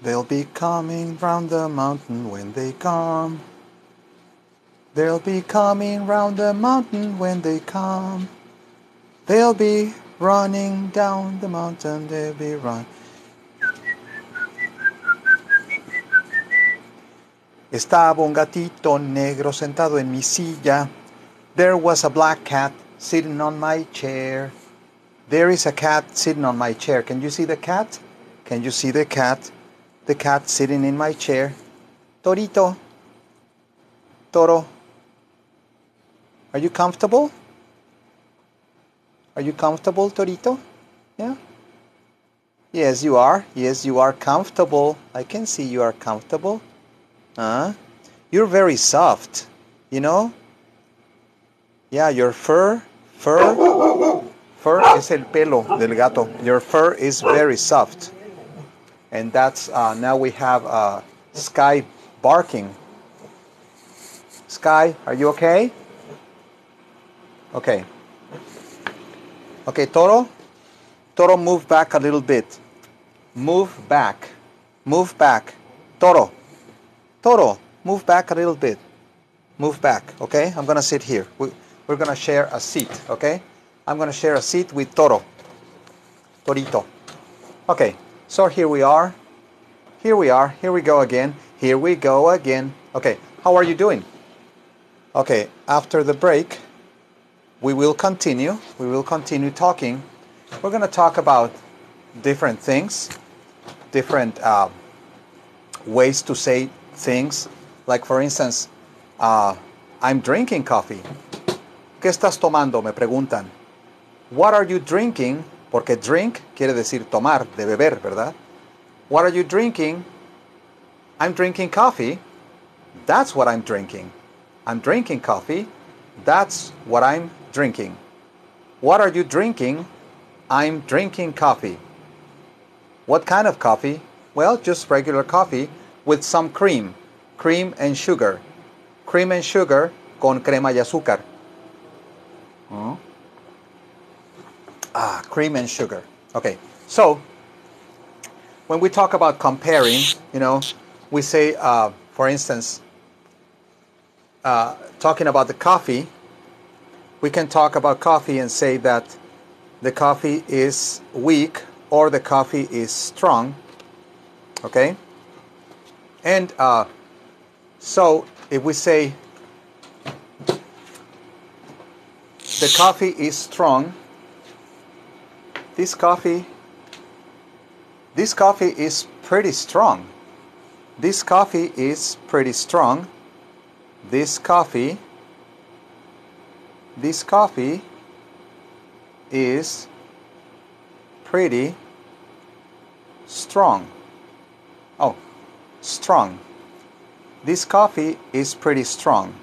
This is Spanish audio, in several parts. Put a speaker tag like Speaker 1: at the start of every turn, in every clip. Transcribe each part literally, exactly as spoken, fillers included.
Speaker 1: They'll be coming round the mountain when they come. They'll be coming round the mountain when they come. They'll be running down the mountain, they'll be run. Estaba un gatito negro sentado en mi silla. There was a black cat sitting on my chair. There is a cat sitting on my chair. Can you see the cat? Can you see the cat? The cat sitting in my chair. Torito. Toro. Are you comfortable? Are you comfortable, Torito? Yeah? Yes, you are. Yes, you are comfortable. I can see you are comfortable. Huh? You're very soft, you know? Yeah, your fur, fur, fur es el pelo del gato. Your fur is very soft. And that's, uh, now we have uh, Sky barking. Sky, are you okay? Okay. Okay, Toro. Toro, move back a little bit. Move back. Move back. Toro. Toro, move back a little bit. Move back, okay? I'm going to sit here. We, we're going to share a seat, okay? I'm going to share a seat with Toro. Torito. Okay, so here we are. Here we are. Here we go again. Here we go again. Okay, how are you doing? Okay, after the break, we will continue. We will continue talking. We're going to talk about different things, different uh, ways to say things. Like, for instance, uh, I'm drinking coffee. ¿Qué estás tomando? Me preguntan. What are you drinking? Porque drink quiere decir tomar, de beber, ¿verdad? What are you drinking? I'm drinking coffee. That's what I'm drinking. I'm drinking coffee. That's what I'm drinking. What are you drinking? I'm drinking coffee. What kind of coffee? Well, just regular coffee with some cream. Cream and sugar. Cream and sugar con crema y azúcar. Hmm? Ah, cream and sugar. Okay, so when we talk about comparing, you know, we say, uh, for instance, uh, talking about the coffee, we can talk about coffee and say that the coffee is weak or the coffee is strong. Okay? And uh, so if we say the coffee is strong, this coffee, this coffee is pretty strong. This coffee is pretty strong. This coffee, this coffee is pretty strong. Oh, strong. This coffee is pretty strong.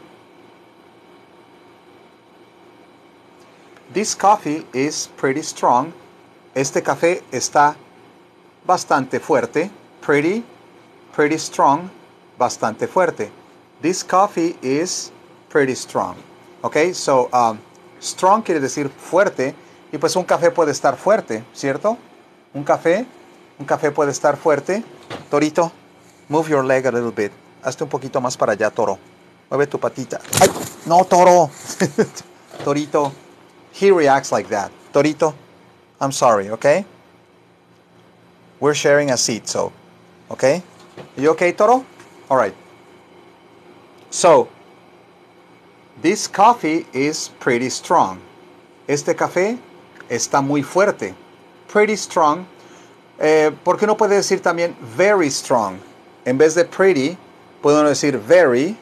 Speaker 1: This coffee is pretty strong. Este café está bastante fuerte. Pretty, pretty strong, bastante fuerte. This coffee is pretty strong. Okay, so um, strong quiere decir fuerte. Y pues un café puede estar fuerte, ¿cierto? Un café, un café puede estar fuerte. Torito, move your leg a little bit. Hazte un poquito más para allá, Toro. Mueve tu patita. ¡Ay! No, Toro. Torito, he reacts like that. Torito, I'm sorry, okay? We're sharing a seat, so, okay? Are you okay, Toro? All right. So, this coffee is pretty strong. Este café está muy fuerte. Pretty strong. Eh, ¿Por qué no puede decir también very strong? En vez de pretty, puede uno decir very.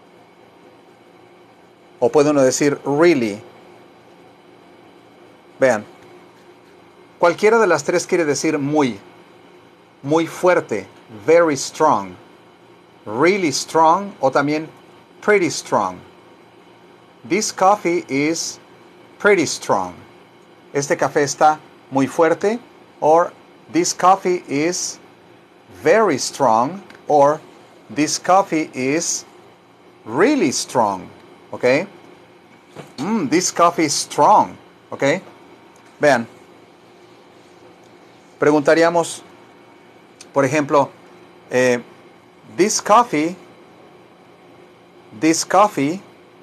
Speaker 1: O puede uno decir really. Vean. Cualquiera de las tres quiere decir muy. Muy fuerte. Very strong. Really strong. O también pretty strong. This coffee is pretty strong. Este café está muy fuerte. Or this coffee is very strong. Or this coffee is really strong. Okay? Mm, this coffee is strong. Okay? Vean. Preguntaríamos, por ejemplo, Eh, this coffee, this coffee,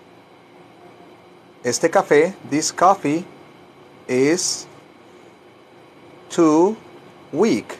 Speaker 1: este café, this coffee is too weak.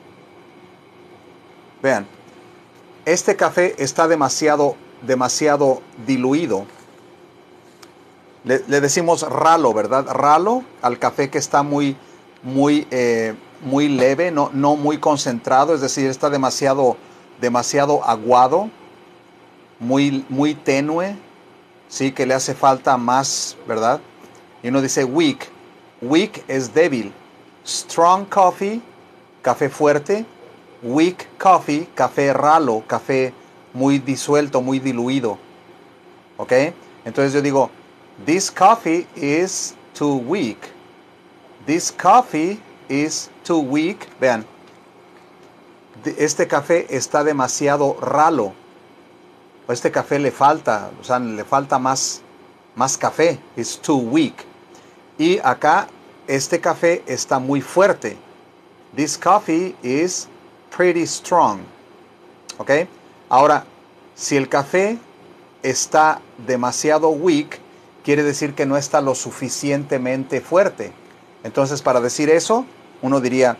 Speaker 1: Vean, este café está demasiado, demasiado diluido. Le, le decimos ralo, ¿verdad? Ralo al café que está muy, muy, eh, muy leve, no, no muy concentrado, es decir, está demasiado, demasiado aguado, muy, muy tenue, sí, que le hace falta más, ¿verdad? Y uno dice weak. Weak es débil. Strong coffee, café fuerte. Weak coffee, café ralo, café muy disuelto, muy diluido. ¿Ok? Entonces yo digo, this coffee is too weak. This coffee is too weak. Vean, este café está demasiado ralo. Este café le falta, o sea, le falta más, más café. It's too weak. Y acá, este café está muy fuerte. This coffee is pretty strong. ¿Ok? Ahora, si el café está demasiado weak, quiere decir que no está lo suficientemente fuerte. Entonces, para decir eso, uno diría,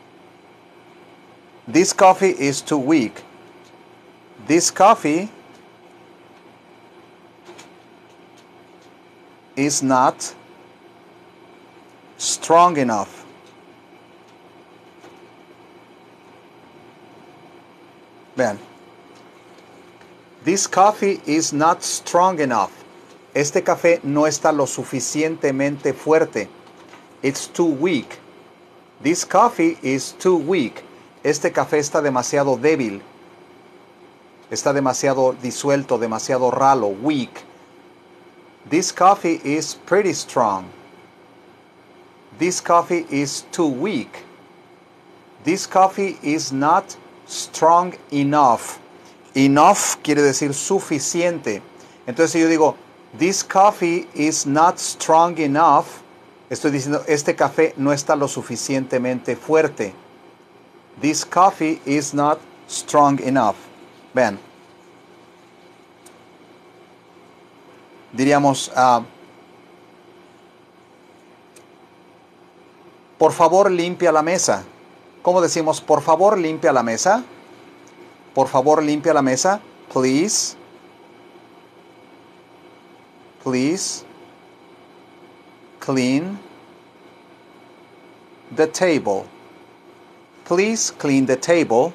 Speaker 1: this coffee is too weak. This coffee is not strong enough. Vean. This coffee is not strong enough. Este café no está lo suficientemente fuerte. It's too weak. This coffee is too weak. Este café está demasiado débil. Está demasiado disuelto, demasiado ralo, weak. This coffee is pretty strong. This coffee is too weak. This coffee is not strong enough. Enough quiere decir suficiente. Entonces si yo digo, this coffee is not strong enough, estoy diciendo, este café no está lo suficientemente fuerte. This coffee is not strong enough. Vean. Diríamos, uh, por favor limpia la mesa. ¿Cómo decimos, por favor limpia la mesa? Por favor limpia la mesa. Please. Please. Clean the table. Please clean the table.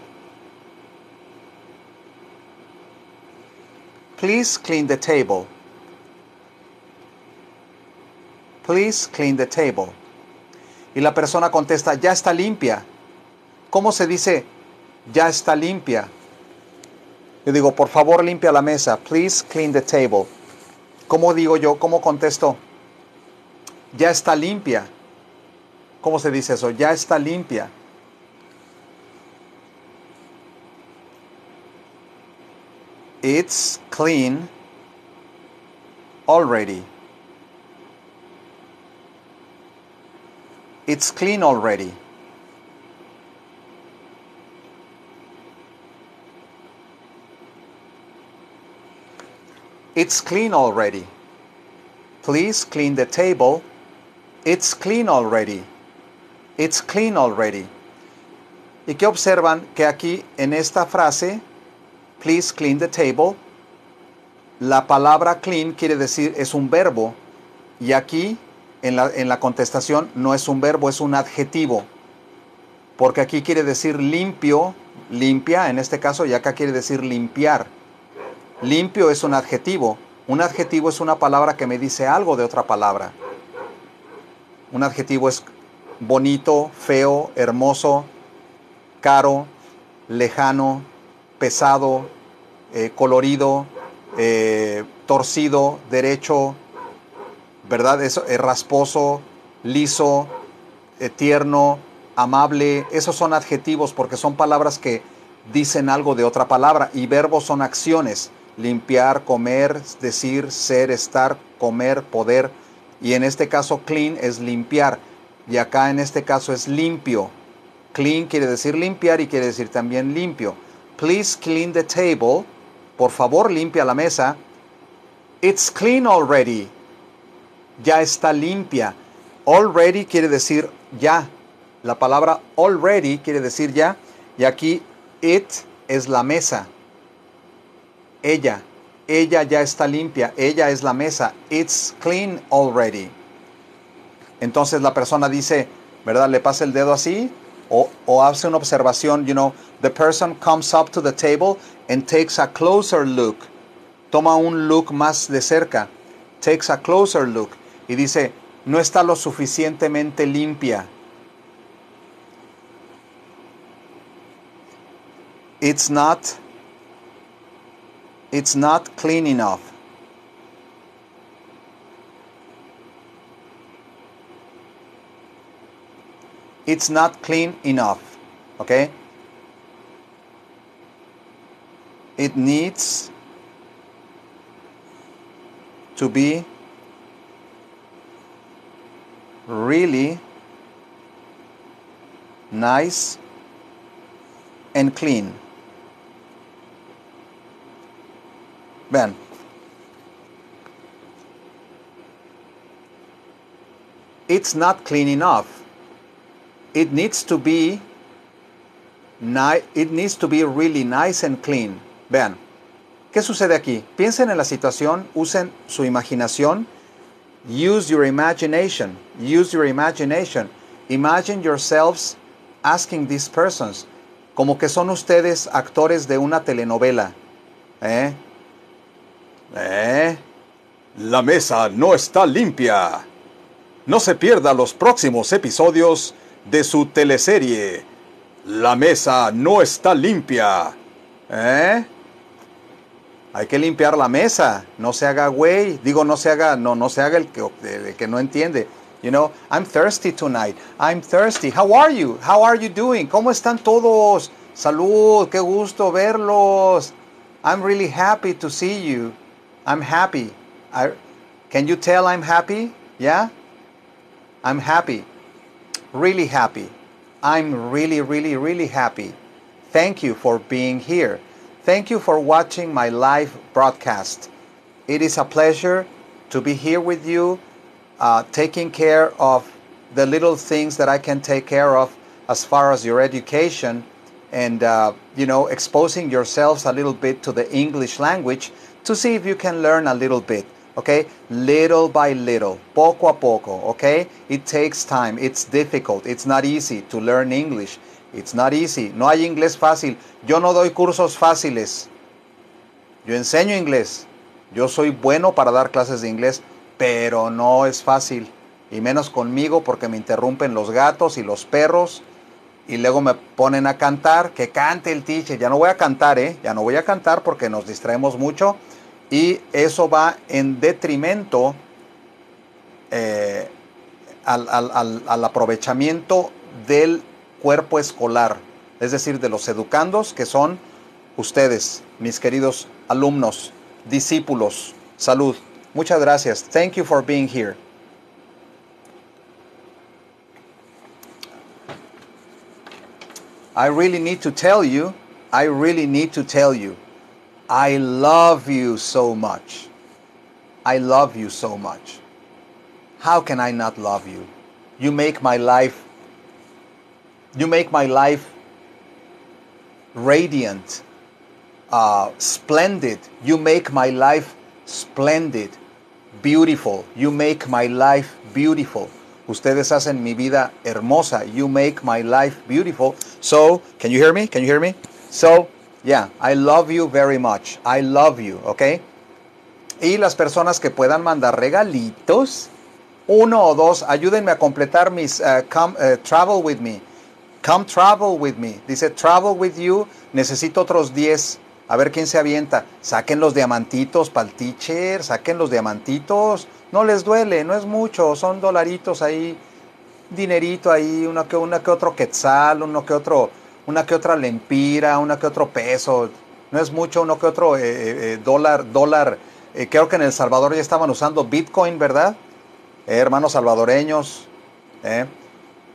Speaker 1: Please clean the table. Please clean the table. Y la persona contesta, ya está limpia. ¿Cómo se dice, ya está limpia? Yo digo, por favor limpia la mesa. Please clean the table. ¿Cómo digo yo? ¿Cómo contesto? Ya está limpia. ¿Cómo se dice eso? Ya está limpia. It's clean already. It's clean already. It's clean already. Please clean the table. It's clean already. It's clean already. ¿Y qué observan? Que aquí en esta frase, please clean the table, la palabra clean quiere decir, es un verbo. Y aquí en la, en la contestación no es un verbo, es un adjetivo. Porque aquí quiere decir limpio, limpia en este caso, y acá quiere decir limpiar. Limpio es un adjetivo. Un adjetivo es una palabra que me dice algo de otra palabra. Un adjetivo es bonito, feo, hermoso, caro, lejano, pesado, eh, colorido, eh, torcido, derecho, ¿verdad? Eso, eh, rasposo, liso, eh, tierno, amable. Esos son adjetivos porque son palabras que dicen algo de otra palabra. Y verbos son acciones. Limpiar, comer, decir, ser, estar, comer, poder. Y en este caso clean es limpiar. Y acá en este caso es limpio. Clean quiere decir limpiar y quiere decir también limpio. Please clean the table. Por favor, limpia la mesa. It's clean already. Ya está limpia. Already quiere decir ya. La palabra already quiere decir ya. Y aquí it es la mesa. Ella. Ella ya está limpia. Ella es la mesa. It's clean already. Entonces la persona dice, ¿verdad? Le pasa el dedo así. O, o hace una observación, you know, the person comes up to the table and takes a closer look. Toma un look más de cerca. Takes a closer look. Y dice, no está lo suficientemente limpia. It's not, it's not clean enough. It's not clean enough. Okay? It needs to be really nice and clean. Vean. It's not clean enough. It needs to be ni- it needs to be really nice and clean. Vean. ¿Qué sucede aquí? Piensen en la situación, usen su imaginación. Use your imagination. Use your imagination. Imagine yourselves asking these persons, como que son ustedes actores de una telenovela. ¿Eh? ¿Eh? La mesa no está limpia. No se pierda los próximos episodios de su teleserie. La mesa no está limpia. ¿Eh? Hay que limpiar la mesa. No se haga güey. Digo, no se haga, no, no se haga el que, el que no entiende. You know, I'm thirsty tonight. I'm thirsty. How are you? How are you doing? ¿Cómo están todos? Salud, qué gusto verlos. I'm really happy to see you. I'm happy. I, can you tell I'm happy? Yeah? I'm happy. Really happy. I'm really, really, really happy. Thank you for being here. Thank you for watching my live broadcast. It is a pleasure to be here with you, uh, taking care of the little things that I can take care of as far as your education and, uh, you know, exposing yourselves a little bit to the English language to see if you can learn a little bit, okay? Little by little, poco a poco, okay? It takes time. It's difficult. It's not easy to learn English. It's not easy. No hay inglés fácil. Yo no doy cursos fáciles. Yo enseño inglés. Yo soy bueno para dar clases de inglés, pero no es fácil. Y menos conmigo porque me interrumpen los gatos y los perros. Y luego me ponen a cantar. Que cante el teacher. Ya no voy a cantar, ¿eh? Ya no voy a cantar porque nos distraemos mucho. Y eso va en detrimento eh, al, al, al, al aprovechamiento del cuerpo escolar, es decir, de los educandos que son ustedes, mis queridos alumnos, discípulos. Salud. Muchas gracias. Thank you for being here. I really need to tell you, I really need to tell you, I love you so much. I love you so much. How can I not love you? You make my life You make my life radiant, uh, splendid. You make my life splendid, beautiful. You make my life beautiful. Ustedes hacen mi vida hermosa. You make my life beautiful. So, can you hear me? Can you hear me? So, yeah, I love you very much. I love you, okay? Y las personas que puedan mandar regalitos, uno o dos, ayúdenme a completar mis uh, come, uh, travel with me. Come travel with me. Dice travel with you. Necesito otros diez. A ver quién se avienta. Saquen los diamantitos para el teacher. Saquen los diamantitos. No les duele. No es mucho. Son dolaritos ahí. Dinerito ahí. Una que, una que otro quetzal. Uno que otro, una que otra lempira. Una que otro peso. No es mucho. Uno que otro eh, eh, dólar. dólar. Eh, creo que en El Salvador ya estaban usando Bitcoin, ¿verdad? Eh, hermanos salvadoreños. Eh.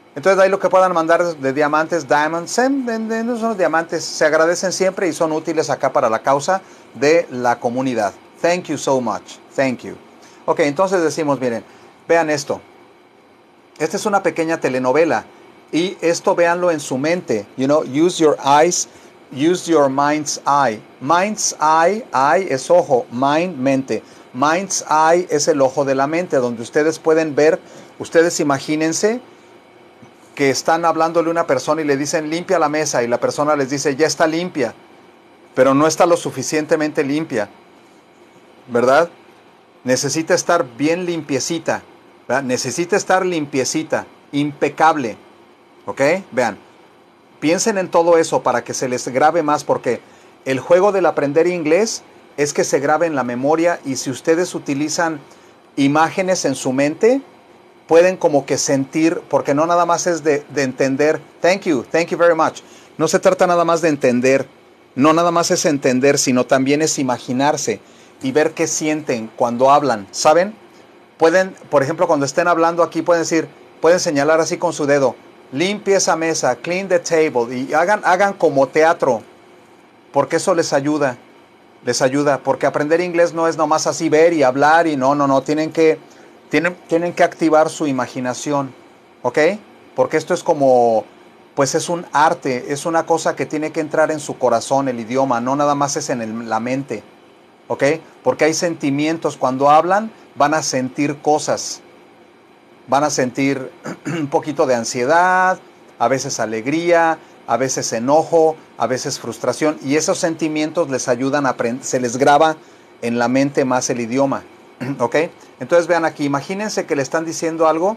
Speaker 1: Entonces ahí lo que puedan mandar de diamantes, diamonds, no son diamantes, se agradecen siempre y son útiles acá para la causa de la comunidad. Thank you so much. Thank you. Ok, entonces decimos, miren, vean esto. Esta es una pequeña telenovela y esto véanlo en su mente. You know, use your eyes, use your mind's eye. Mind's eye, eye es ojo, mind, mente. Mind's eye es el ojo de la mente, donde ustedes pueden ver, ustedes imagínense que están hablándole a una persona y le dicen limpia la mesa y la persona les dice ya está limpia, pero no está lo suficientemente limpia, ¿verdad? Necesita estar bien limpiecita, ¿verdad? Necesita estar limpiecita, impecable, ¿ok? Vean, piensen en todo eso para que se les grabe más, porque el juego del aprender inglés es que se grabe en la memoria, y si ustedes utilizan imágenes en su mente, pueden como que sentir, porque no nada más es de, de entender. Thank you, thank you very much. No se trata nada más de entender, no nada más es entender, sino también es imaginarse y ver qué sienten cuando hablan, ¿saben? Pueden, por ejemplo, cuando estén hablando aquí, pueden decir, pueden señalar así con su dedo, limpie esa mesa, clean the table, y hagan, hagan como teatro, porque eso les ayuda, les ayuda, porque aprender inglés no es nomás así ver y hablar, y no, no, no, tienen que, tienen, tienen que activar su imaginación, ¿ok? Porque esto es como, pues es un arte, es una cosa que tiene que entrar en su corazón, el idioma, no nada más es en el, la mente, ¿ok? Porque hay sentimientos, cuando hablan van a sentir cosas, van a sentir un poquito de ansiedad, a veces alegría, a veces enojo, a veces frustración, y esos sentimientos les ayudan a aprender, se les graba en la mente más el idioma, ¿ok? Entonces vean aquí, imagínense que le están diciendo algo,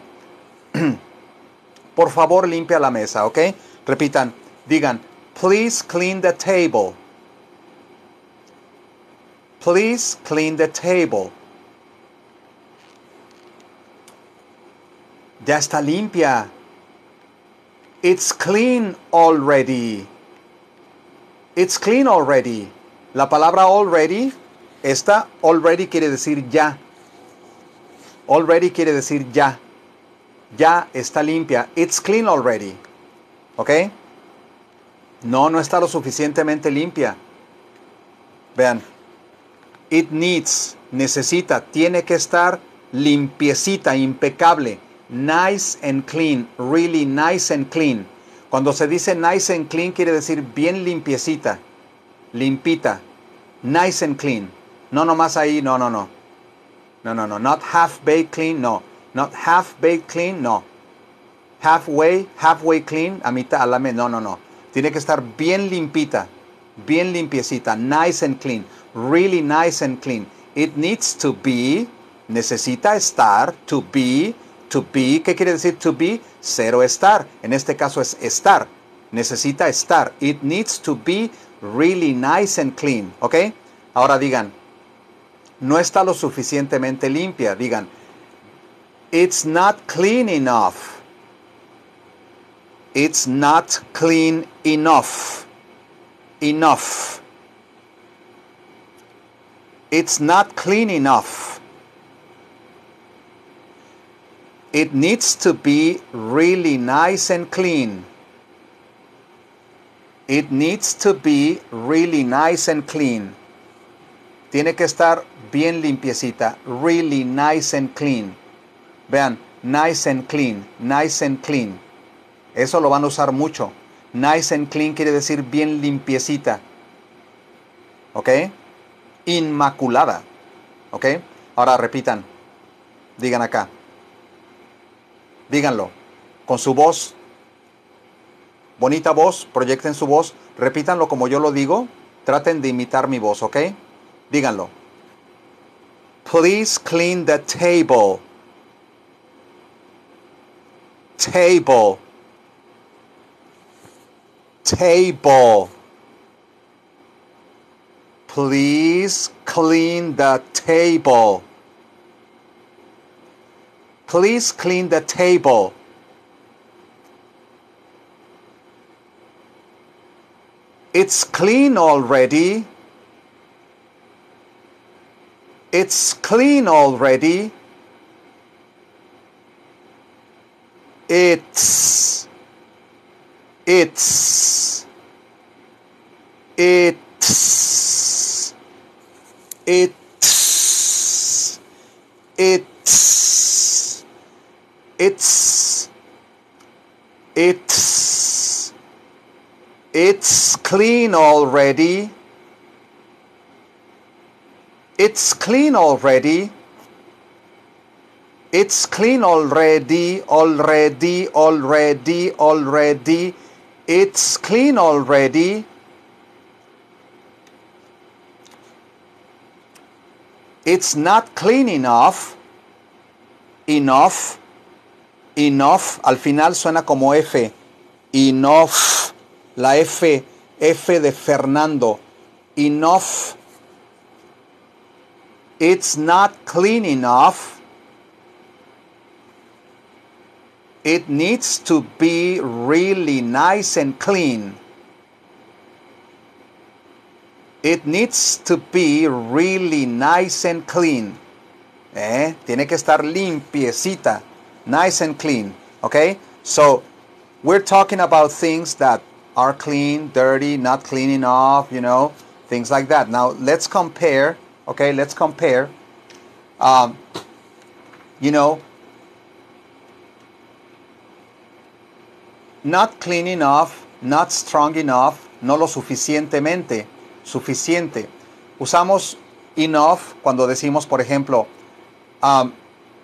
Speaker 1: por favor limpia la mesa, ¿ok? Repitan, digan, please clean the table. Please clean the table. Ya está limpia. It's clean already. It's clean already. La palabra already, esta already quiere decir ya. Already quiere decir ya. Ya está limpia. It's clean already. ¿Ok? No, no está lo suficientemente limpia. Vean. It needs, necesita, tiene que estar limpiecita, impecable. Nice and clean, really nice and clean. Cuando se dice nice and clean quiere decir bien limpiecita, limpita, nice and clean. No nomás ahí, no, no, no. No, no, no, not half-baked clean, no. Not half-baked clean, no. Halfway, halfway clean, a mitad, a la mitad, no, no, no. Tiene que estar bien limpita, bien limpiecita, nice and clean, really nice and clean. It needs to be, necesita estar, to be, to be, ¿qué quiere decir to be? Cero estar, en este caso es estar, necesita estar. It needs to be really nice and clean, ¿ok? Ahora digan, no está lo suficientemente limpia, digan, it's not clean enough. It's not clean enough. Enough. It's not clean enough. It needs to be really nice and clean. It needs to be really nice and clean. Tiene que estar bien limpiecita. Really nice and clean. Vean, nice and clean. Nice and clean. Eso lo van a usar mucho. Nice and clean quiere decir bien limpiecita. ¿Ok? Inmaculada. ¿Ok? Ahora repitan. Digan acá. Díganlo. Con su voz. Bonita voz. Proyecten su voz. Repítanlo como yo lo digo. Traten de imitar mi voz. ¿Ok? Díganlo. Please clean the table. Table. Table. Please clean the table. Please clean the table. It's clean already. It's clean already. It's. It's. It's. It's. It's. It's. It's. It's clean already. It's clean already. It's clean already, already, already, already. It's clean already. It's not clean enough. Enough. Enough. Al final suena como F. Enough. La F. F de Fernando. Enough. It's not clean enough. It needs to be really nice and clean. It needs to be really nice and clean. ¿Eh? Tiene que estar limpiecita. Nice and clean. Okay? So, we're talking about things that are clean, dirty, not clean enough, you know, things like that. Now, let's compare. Okay, let's compare. Um, you know, not clean enough, not strong enough, no lo suficientemente, suficiente. Usamos enough cuando decimos, por ejemplo, um,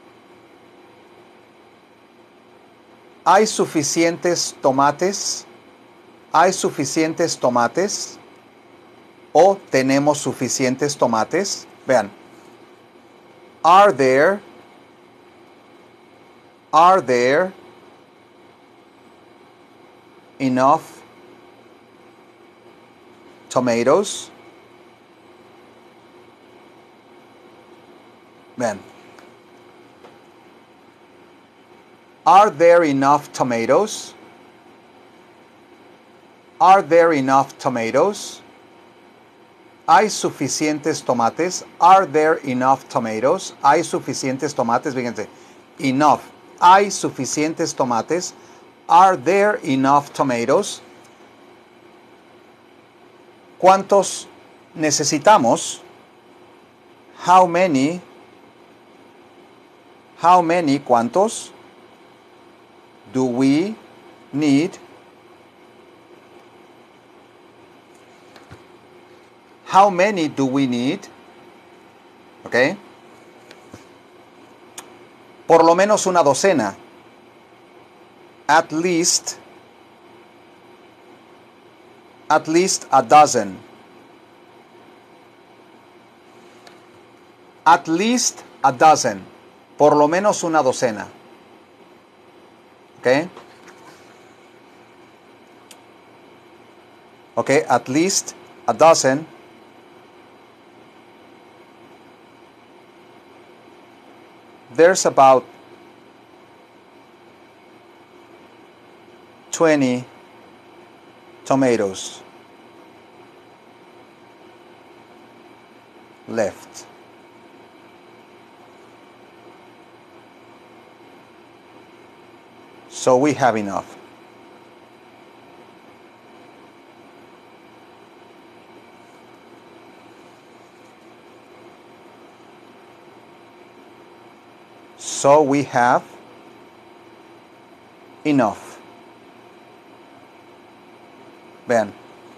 Speaker 1: ¿hay suficientes tomates? ¿Hay suficientes tomates? ¿O tenemos suficientes tomates? Vean. Are there? Are there enough tomatoes? Vean. Are there enough tomatoes? Are there enough tomatoes? ¿Hay suficientes tomates? Are there enough tomatoes? ¿Hay suficientes tomates? Fíjense. Enough. ¿Hay suficientes tomates? Are there enough tomatoes? ¿Cuántos necesitamos? How many? How many? ¿Cuántos? Do we need? How many do we need? Okay. Por lo menos una docena. At least. At least a dozen. At least a dozen. Por lo menos una docena. Okay. Okay, at least a dozen. There's about twenty tomatoes left. So we have enough. So we have enough. Vean.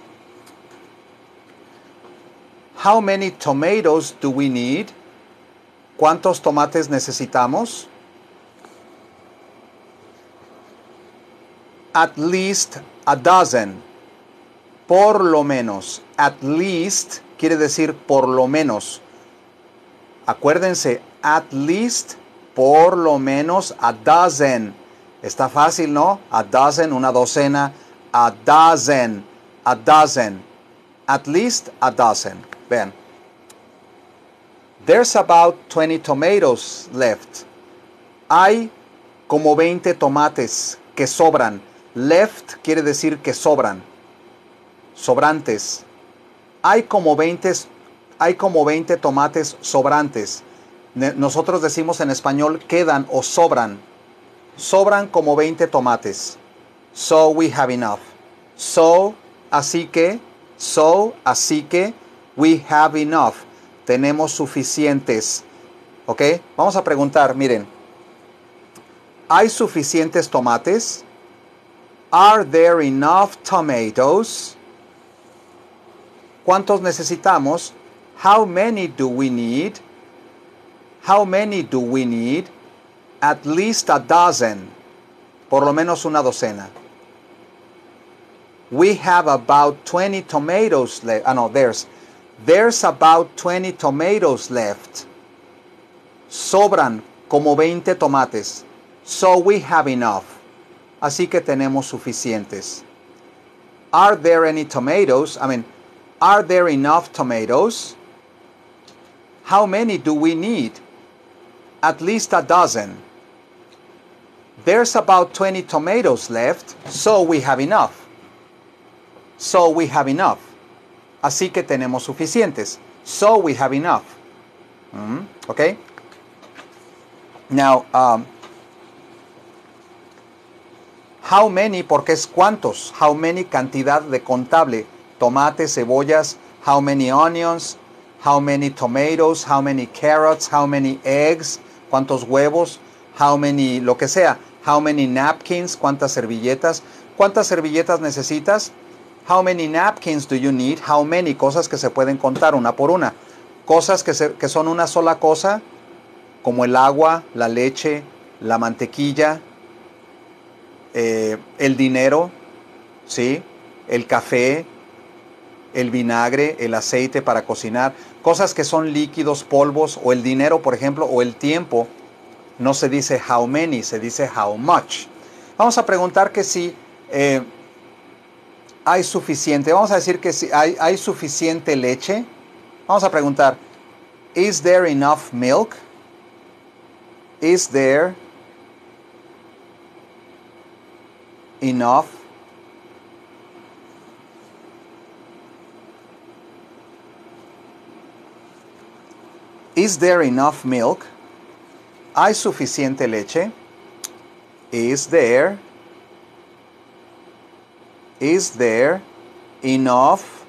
Speaker 1: How many tomatoes do we need? ¿Cuántos tomates necesitamos? At least a dozen. Por lo menos. At least quiere decir por lo menos. Acuérdense, at least, por lo menos, a dozen. Está fácil, ¿no? A dozen, una docena. A dozen. A dozen. At least a dozen. Vean. There's about twenty tomatoes left. Hay como veinte tomates que sobran. Left quiere decir que sobran. Sobrantes. Hay como veinte, hay como veinte tomates sobrantes. Nosotros decimos en español quedan o sobran. Sobran como veinte tomates. So we have enough. So, así que, so, así que, we have enough. Tenemos suficientes. ¿Ok? Vamos a preguntar, miren. ¿Hay suficientes tomates? Are there enough tomatoes? ¿Cuántos necesitamos? How many do we need? How many do we need? At least a dozen. Por lo menos una docena. We have about twenty tomatoes left. Ah, no, there's. There's about twenty tomatoes left. Sobran como veinte tomates. So we have enough. Así que tenemos suficientes. Are there any tomatoes? I mean, are there enough tomatoes? How many do we need? At least a dozen. There's about twenty tomatoes left, so we have enough. So we have enough. Así que tenemos suficientes. So we have enough. Mm, okay? Now, um, how many, porque es cuántos. How many, cantidad de contable. Tomates, cebollas. How many onions. How many tomatoes. How many carrots. How many eggs. Cuántos huevos. How many, lo que sea. How many napkins. Cuántas servilletas. ¿Cuántas servilletas necesitas? How many napkins do you need? How many, cosas que se pueden contar una por una. Cosas que, se, que son una sola cosa, como el agua, la leche, la mantequilla, eh, el dinero, ¿sí? El café, el vinagre, el aceite para cocinar. Cosas que son líquidos, polvos, o el dinero, por ejemplo, o el tiempo. No se dice how many, se dice how much. Vamos a preguntar que si... Eh, hay suficiente, vamos a decir que si hay, hay suficiente leche. Vamos a preguntar, is there enough milk? Is there enough Is there enough milk? ¿Hay suficiente leche? Is there Is there enough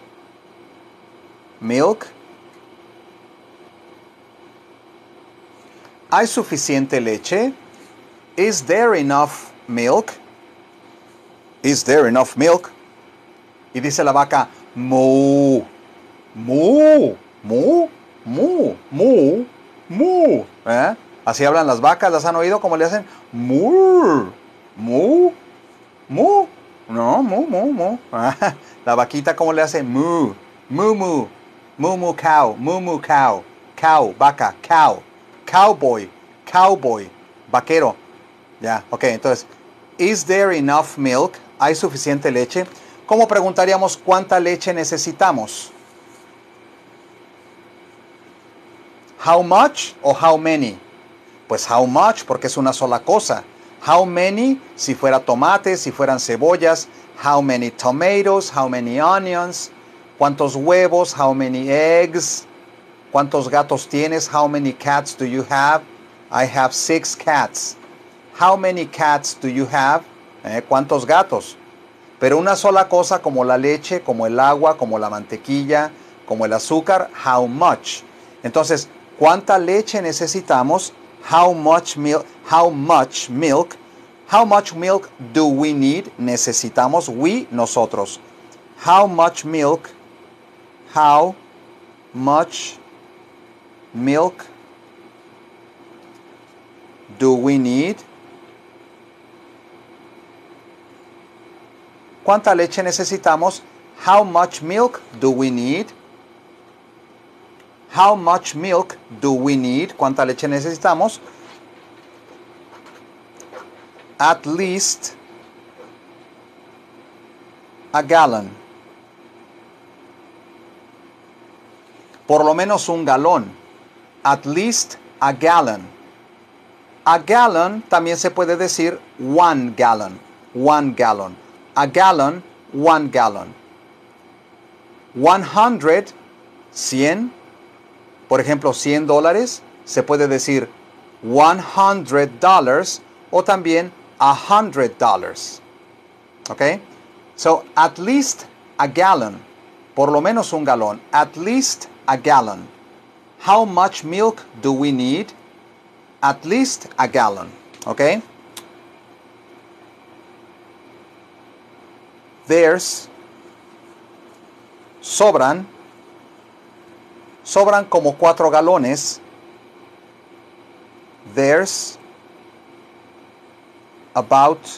Speaker 1: milk? ¿Hay suficiente leche? Is there enough milk? Is there enough milk? Y dice la vaca, mu, mu, mu, mu, mu, mu. ¿Eh? Así hablan las vacas, ¿las han oído cómo le hacen? Mu, mu, mu. No, mu, mu, mu. La vaquita, ¿cómo le hace? Mu, mu, mu, mu, mu, cow, mu, mu, cow, cow, vaca, cow, cowboy, cowboy, vaquero. Ya, ok, entonces, is there enough milk? ¿Hay suficiente leche? ¿Cómo preguntaríamos cuánta leche necesitamos? How much o how many? Pues how much porque es una sola cosa. How many, si fuera tomates, si fueran cebollas. How many tomatoes, how many onions. ¿Cuántos huevos? How many eggs. ¿Cuántos gatos tienes? How many cats do you have? I have six cats. How many cats do you have? ¿Eh? ¿Cuántos gatos? Pero una sola cosa como la leche, como el agua, como la mantequilla, como el azúcar. How much? Entonces, ¿cuánta leche necesitamos? How much milk? How much milk? How much milk do we need? Necesitamos. We, nosotros. How much milk? How much milk do we need? ¿Cuánta leche necesitamos? How much milk do we need? How much milk do we need? ¿Cuánta leche necesitamos? At least a gallon. Por lo menos un galón. At least a gallon. A gallon también se puede decir one gallon. One gallon. A gallon, one gallon. one hundred, cien. Por ejemplo, cien dólares, se puede decir one hundred dollars, o también a hundred dollars. Okay? So, at least a gallon. Por lo menos un galón. At least a gallon. How much milk do we need? At least a gallon. Okay? There's, sobran, sobran como cuatro galones. There's about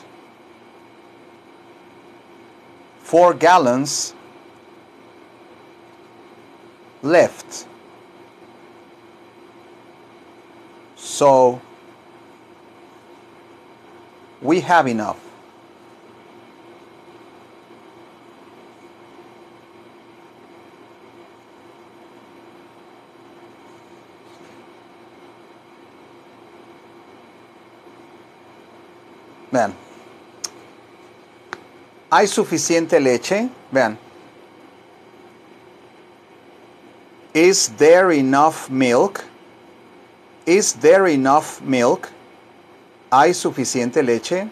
Speaker 1: four gallons left. So we have enough. Vean. ¿Hay suficiente leche? Vean. Is there enough milk? Is there enough milk? ¿Hay suficiente leche?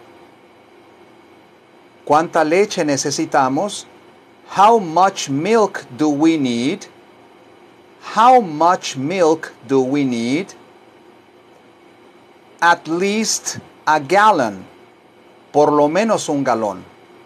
Speaker 1: ¿Cuánta leche necesitamos? How much milk do we need? How much milk do we need? At least a gallon. Por lo menos un galón.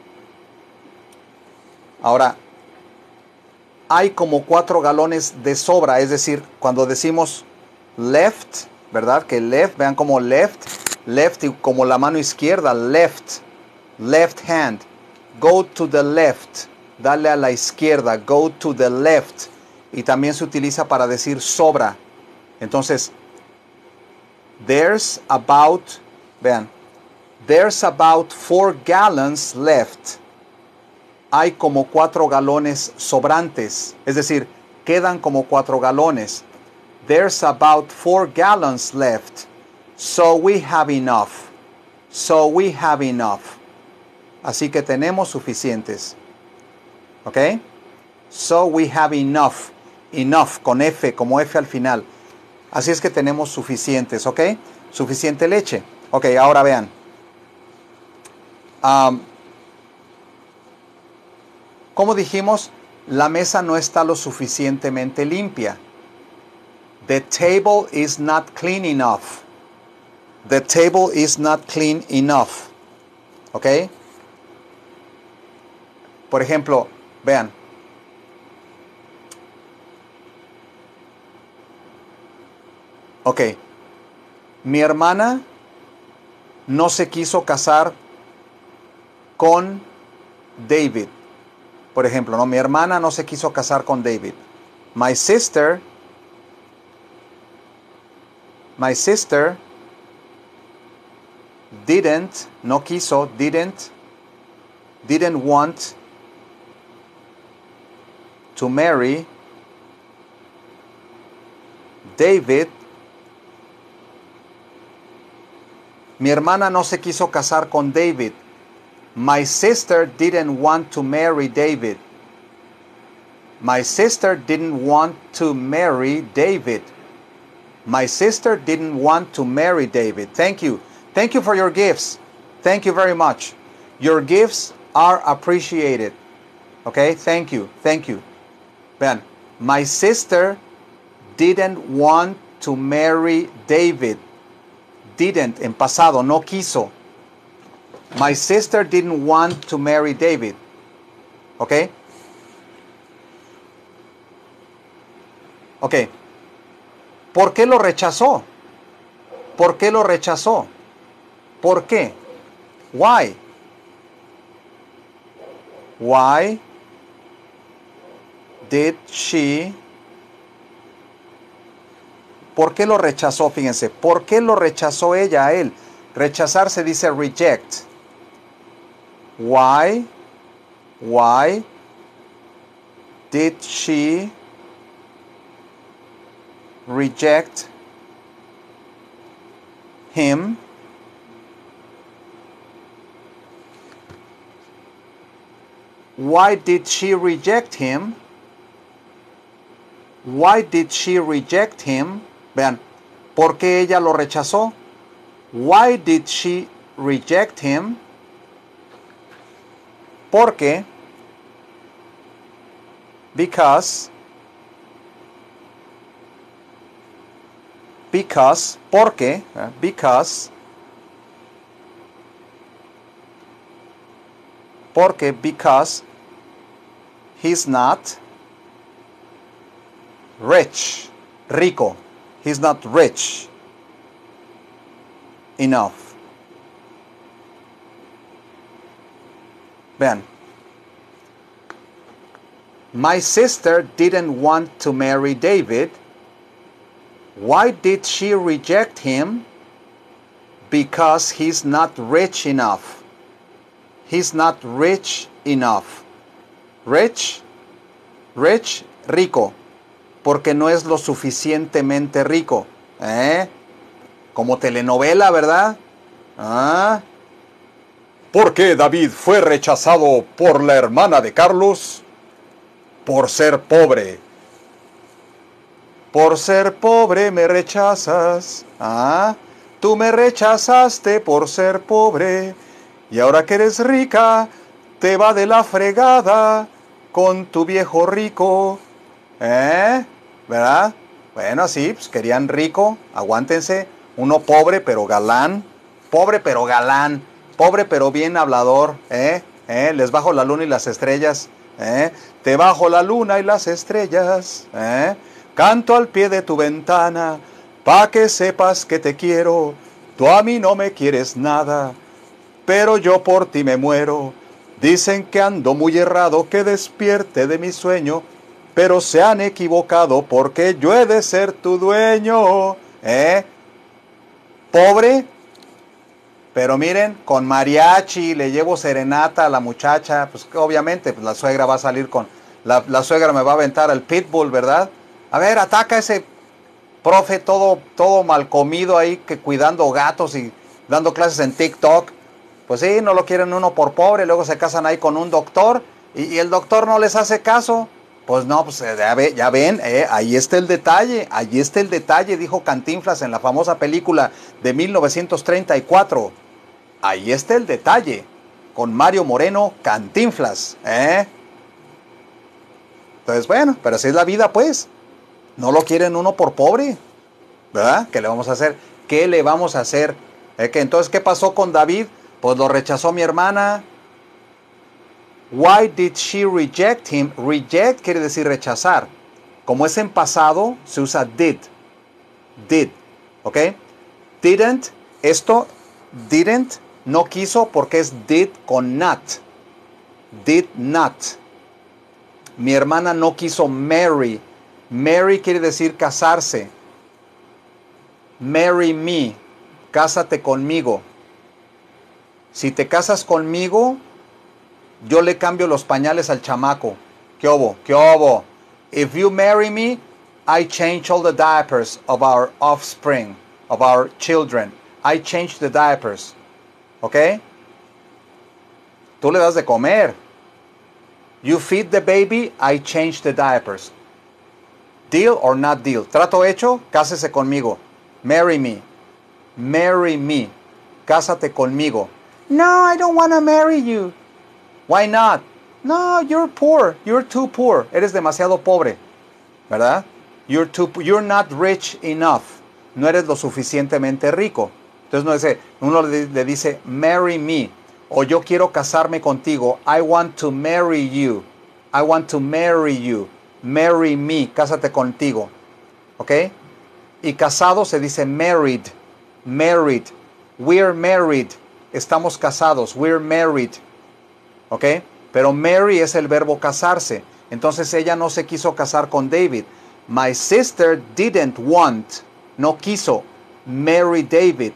Speaker 1: Ahora, hay como cuatro galones de sobra, es decir, cuando decimos left, ¿verdad? Que left, vean como left, left y como la mano izquierda, left, left hand, go to the left, dale a la izquierda, go to the left, y también se utiliza para decir sobra. Entonces, there's about, vean, there's about four gallons left. Hay como cuatro galones sobrantes, es decir, quedan como cuatro galones. There's about four gallons left, so we have enough. So we have enough. Así que tenemos suficientes. ¿Ok? So we have enough. Enough, con F, como F al final. Así es que tenemos suficientes, ¿ok? Suficiente leche. Ok, ahora vean. Um, como dijimos, la mesa no está lo suficientemente limpia. The table is not clean enough. The table is not clean enough. ¿Ok? Por ejemplo, vean. Ok. Mi hermana no se quiso casar con David. Por ejemplo, ¿no? Mi hermana no se quiso casar con David. My sister, my sister didn't, no quiso, didn't, didn't want to marry David. Mi hermana no se quiso casar con David. My sister didn't want to marry David. My sister didn't want to marry David. My sister didn't want to marry David. Thank you. Thank you for your gifts. Thank you very much. Your gifts are appreciated. Okay? Thank you. Thank you. Vean. My sister didn't want to marry David. Didn't, en pasado, no quiso. My sister didn't want to marry David. ¿Ok? Ok. ¿Por qué lo rechazó? ¿Por qué lo rechazó? ¿Por qué? Why? Why did she... ¿Por qué lo rechazó? Fíjense. ¿Por qué lo rechazó ella a él? Rechazar se dice reject. Why? Why did she reject him? Why did she reject him? Why did she reject him? Vean, ¿por qué ella lo rechazó? Why did she reject him? Porque, because, because, porque, uh, because, porque, because he's not rich, rico, he's not rich enough. Vean. My sister didn't want to marry David. Why did she reject him? Because he's not rich enough. He's not rich enough. Rich, rich, rico. Porque no es lo suficientemente rico. ¿Eh? Como telenovela, ¿verdad? Ah. ¿Por qué David fue rechazado por la hermana de Carlos? Por ser pobre. Por ser pobre me rechazas. Ah, tú me rechazaste por ser pobre. Y ahora que eres rica, te va de la fregada con tu viejo rico. ¿Eh? ¿Verdad? Bueno, sí, pues querían rico. Aguántense. Uno pobre pero galán. Pobre pero galán. Pobre pero bien hablador, ¿eh? ¿Eh? Les bajo la luna y las estrellas, ¿eh? Te bajo la luna y las estrellas, ¿eh? Canto al pie de tu ventana, pa' que sepas que te quiero. Tú a mí no me quieres nada, pero yo por ti me muero. Dicen que ando muy errado, que despierte de mi sueño, pero se han equivocado porque yo he de ser tu dueño, ¿eh? Pobre, pero miren, con mariachi, le llevo serenata a la muchacha, pues obviamente pues la suegra va a salir con, la, la suegra me va a aventar al pitbull, ¿verdad? A ver, ataca a ese profe todo, todo mal comido ahí, que cuidando gatos y dando clases en TikTok. Pues sí, no lo quieren uno por pobre, luego se casan ahí con un doctor y, y el doctor no les hace caso. Pues no, pues ya, ve, ya ven, eh, ahí está el detalle, ahí está el detalle, dijo Cantinflas en la famosa película de mil novecientos treinta y cuatro. Ahí está el detalle, con Mario Moreno, Cantinflas, ¿eh? Entonces, bueno, pero así es la vida, pues. No lo quieren uno por pobre, ¿verdad? ¿Qué le vamos a hacer? ¿Qué le vamos a hacer? ¿Eh? ¿Que entonces qué pasó con David? Pues lo rechazó mi hermana. Why did she reject him? Reject quiere decir rechazar. Como es en pasado, se usa did. Did, ¿ok? Didn't, esto, didn't, no quiso porque es did con not. Did not. Mi hermana no quiso marry. Marry quiere decir casarse. Marry me. Cásate conmigo. Si te casas conmigo, yo le cambio los pañales al chamaco. ¿Qué obo? ¿Qué obo? If you marry me, I change all the diapers of our offspring, of our children. I change the diapers. ¿Ok? Tú le das de comer. You feed the baby, I change the diapers. Deal or not deal? Trato hecho, cásese conmigo. Marry me. Marry me. Cásate conmigo. No, I don't want to marry you. Why not? No, you're poor. You're too poor. Eres demasiado pobre. ¿Verdad? You're too, you're not rich enough. No eres lo suficientemente rico. Entonces no dice, uno le, le dice, marry me. O yo quiero casarme contigo. I want to marry you. I want to marry you. Marry me. Cásate contigo. ¿Ok? Y casado se dice married. Married. We're married. Estamos casados. We're married. ¿Ok? Pero marry es el verbo casarse. Entonces ella no se quiso casar con David. My sister didn't want, no quiso, marry David.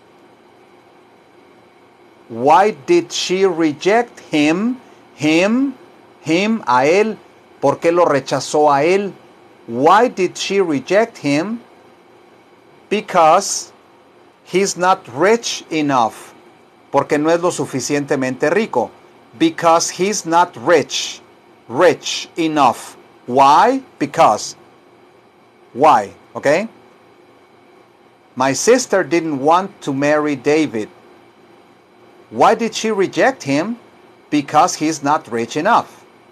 Speaker 1: Why did she reject him? Him, him, a él. ¿Por qué lo rechazó a él? Why did she reject him? Because he's not rich enough. Porque no es lo suficientemente rico. Because he's not rich. Rich enough. Why? Because. Why? ¿Ok? My sister didn't want to marry David. Why did she reject him? Because he's not rich enough.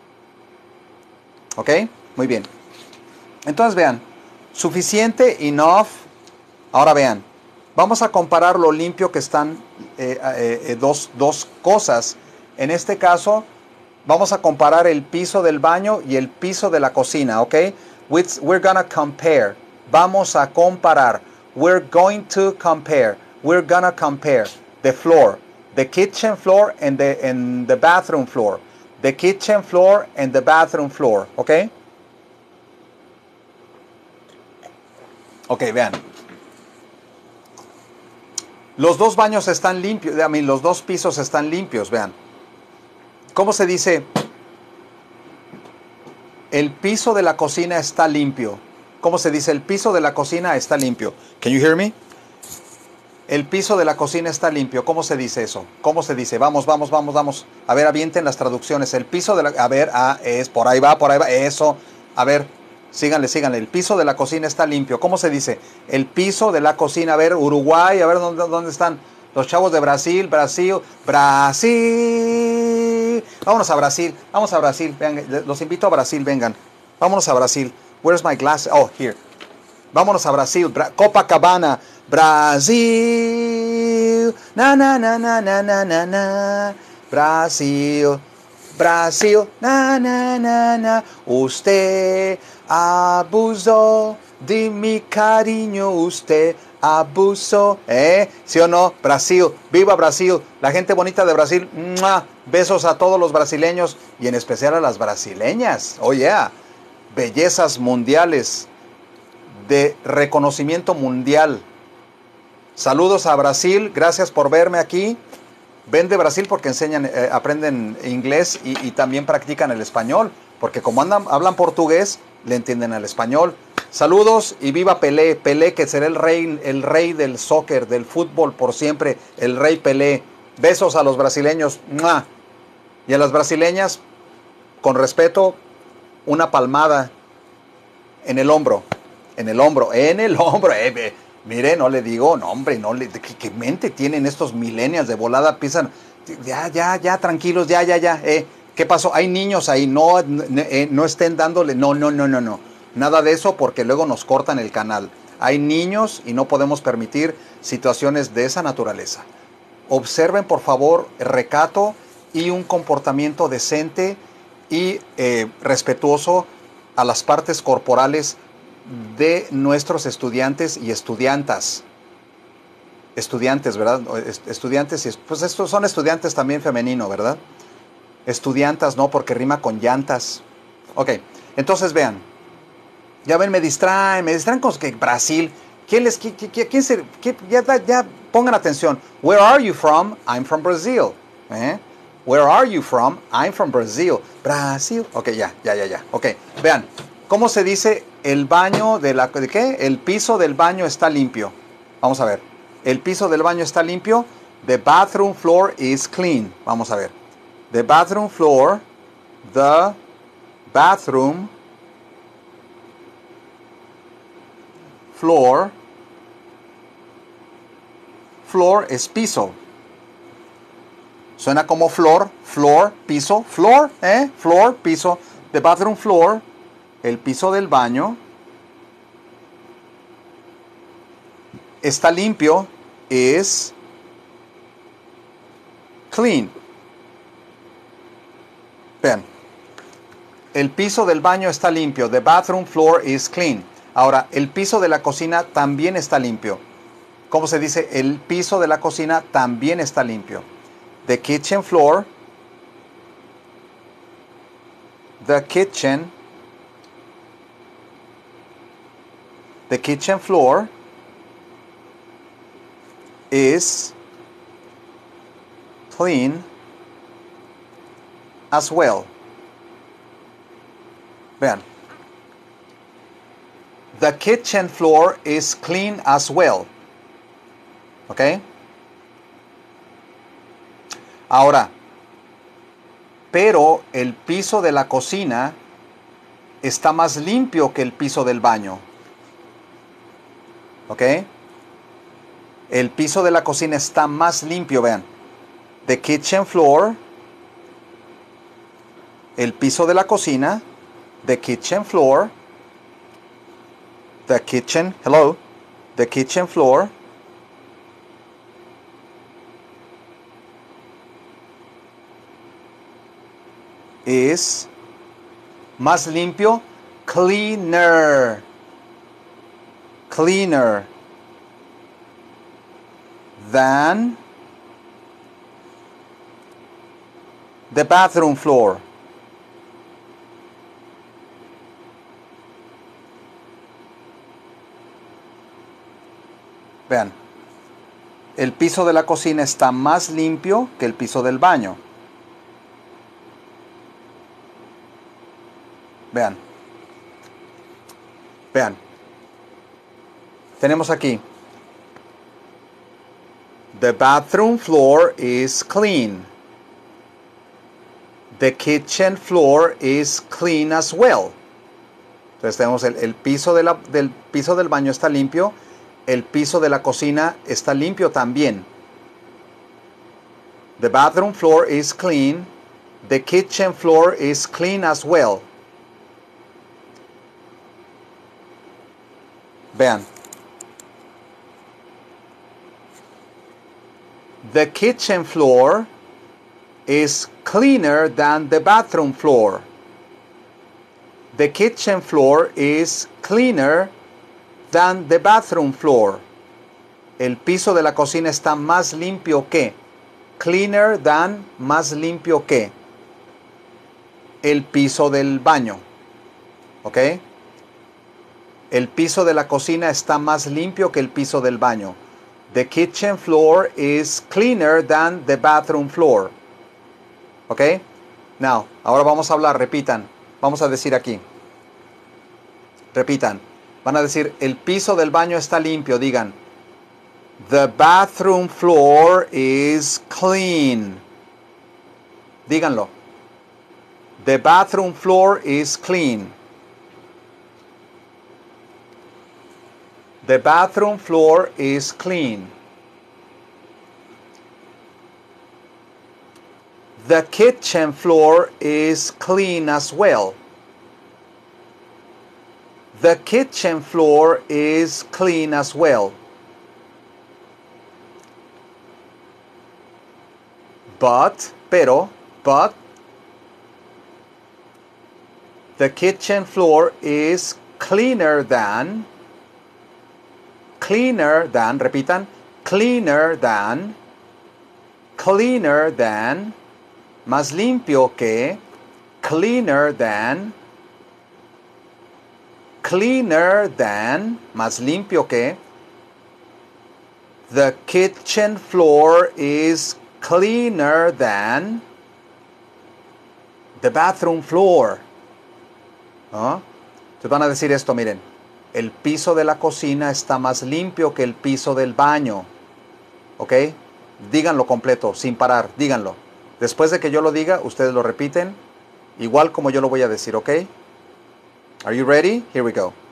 Speaker 1: ¿Ok? Muy bien. Entonces vean, suficiente, enough. Ahora vean, vamos a comparar lo limpio que están eh, eh, eh, dos, dos cosas. En este caso, vamos a comparar el piso del baño y el piso de la cocina, ¿ok? We're gonna compare. Vamos a comparar. We're going to compare. We're gonna compare the floor. The kitchen floor and the, and the bathroom floor. The kitchen floor and the bathroom floor. ¿Ok? Ok, vean. Los dos baños están limpios. I mean, los dos pisos están limpios, vean. ¿Cómo se dice? El piso de la cocina está limpio. ¿Cómo se dice? El piso de la cocina está limpio. Can you hear me? El piso de la cocina está limpio. ¿Cómo se dice eso? ¿Cómo se dice? Vamos, vamos, vamos, vamos. A ver, avienten las traducciones. El piso de la... A ver, ah, es por ahí va, por ahí va. Eso. A ver, síganle, síganle. El piso de la cocina está limpio. ¿Cómo se dice? El piso de la cocina. A ver, Uruguay. A ver, ¿dónde, dónde están los chavos de Brasil? Brasil. Brasil. Vámonos a Brasil. Vamos a Brasil. Vengan, los invito a Brasil. Vengan. Vámonos a Brasil. Where's my glass? Oh, here. Vámonos a Brasil. Bra Copacabana. Brasil, na na na na na na na na, Brasil, Brasil, na na na na. Usted abusó de mi cariño, usted abusó, ¿eh? ¿Sí o no? Brasil, viva Brasil, la gente bonita de Brasil. ¡Mua! Besos a todos los brasileños y en especial a las brasileñas. Oh yeah, bellezas mundiales de reconocimiento mundial. Saludos a Brasil, gracias por verme aquí. Ven de Brasil porque enseñan, eh, aprenden inglés y, y también practican el español, porque como andan, hablan portugués, le entienden al español. Saludos y viva Pelé, Pelé que será el rey, el rey del soccer, del fútbol por siempre, el rey Pelé. Besos a los brasileños. ¡Mua! Y a las brasileñas, con respeto, una palmada en el hombro, en el hombro, en el hombro, eh, eh. Mire, no le digo, no hombre, no le, ¿qué, qué mente tienen estos millennials de volada? Piensan, ya, ya, ya, tranquilos, ya, ya, ya, eh, ¿qué pasó? Hay niños ahí, no, eh, no estén dándole, no, no, no, no, no, nada de eso porque luego nos cortan el canal. Hay niños y no podemos permitir situaciones de esa naturaleza. Observen, por favor, recato y un comportamiento decente y eh, respetuoso a las partes corporales de nuestros estudiantes y estudiantas. Estudiantes, ¿verdad? Estudiantes, y pues estos son estudiantes también femenino, ¿verdad? Estudiantas, no, porque rima con llantas. Ok, entonces vean. Ya ven, me distraen, me distraen con que Brasil. ¿Quién les, quién, quién, quién se, quién, ya, ya pongan atención. Where are you from? I'm from Brazil. ¿Eh? Where are you from? I'm from Brazil. Brasil. Ok, ya, ya, ya, ya. Ok, vean. ¿Cómo se dice el baño de la... ¿de qué? El piso del baño está limpio. Vamos a ver. El piso del baño está limpio. The bathroom floor is clean. Vamos a ver. The bathroom floor. The bathroom floor. Floor es piso. Suena como flor. Floor, piso. Floor, ¿eh? Floor, piso. The bathroom floor. El piso del baño está limpio, es clean. Vean, el piso del baño está limpio. The bathroom floor is clean. Ahora, el piso de la cocina también está limpio. ¿Cómo se dice? El piso de la cocina también está limpio. The kitchen floor. The kitchen The kitchen floor is clean as well. Vean. The kitchen floor is clean as well. ¿Ok? Ahora, pero el piso de la cocina está más limpio que el piso del baño. ¿Ok? El piso de la cocina está más limpio, vean. The kitchen floor. El piso de la cocina. The kitchen floor. The kitchen, hello. The kitchen floor. Is más limpio. Cleaner. Cleaner. Than the bathroom floor. Vean, el piso de la cocina está más limpio que el piso del baño. Vean. Vean. Tenemos aquí. The bathroom floor is clean. The kitchen floor is clean as well. Entonces tenemos el, el piso de la, del piso del baño está limpio. El piso de la cocina está limpio también. The bathroom floor is clean. The kitchen floor is clean as well. Vean. The kitchen floor is cleaner than the bathroom floor. The kitchen floor is cleaner than the bathroom floor. El piso de la cocina está más limpio que. Cleaner than, más limpio que. El piso del baño. ¿Ok? El piso de la cocina está más limpio que el piso del baño. The kitchen floor is cleaner than the bathroom floor. ¿Ok? Now, ahora vamos a hablar, repitan. Vamos a decir aquí. Repitan. Van a decir, el piso del baño está limpio. Digan, the bathroom floor is clean. Díganlo. The bathroom floor is clean. The bathroom floor is clean. The kitchen floor is clean as well. The kitchen floor is clean as well. But, pero, but, the kitchen floor is cleaner than, cleaner than, repitan, cleaner than, cleaner than, más limpio que, cleaner than, cleaner than, más limpio que, the kitchen floor is cleaner than the bathroom floor. ¿No? Entonces van a decir esto, miren, el piso de la cocina está más limpio que el piso del baño. ¿Ok? Díganlo completo, sin parar, díganlo. Después de que yo lo diga, ustedes lo repiten, igual como yo lo voy a decir, ¿ok? Are you ready? Here we go.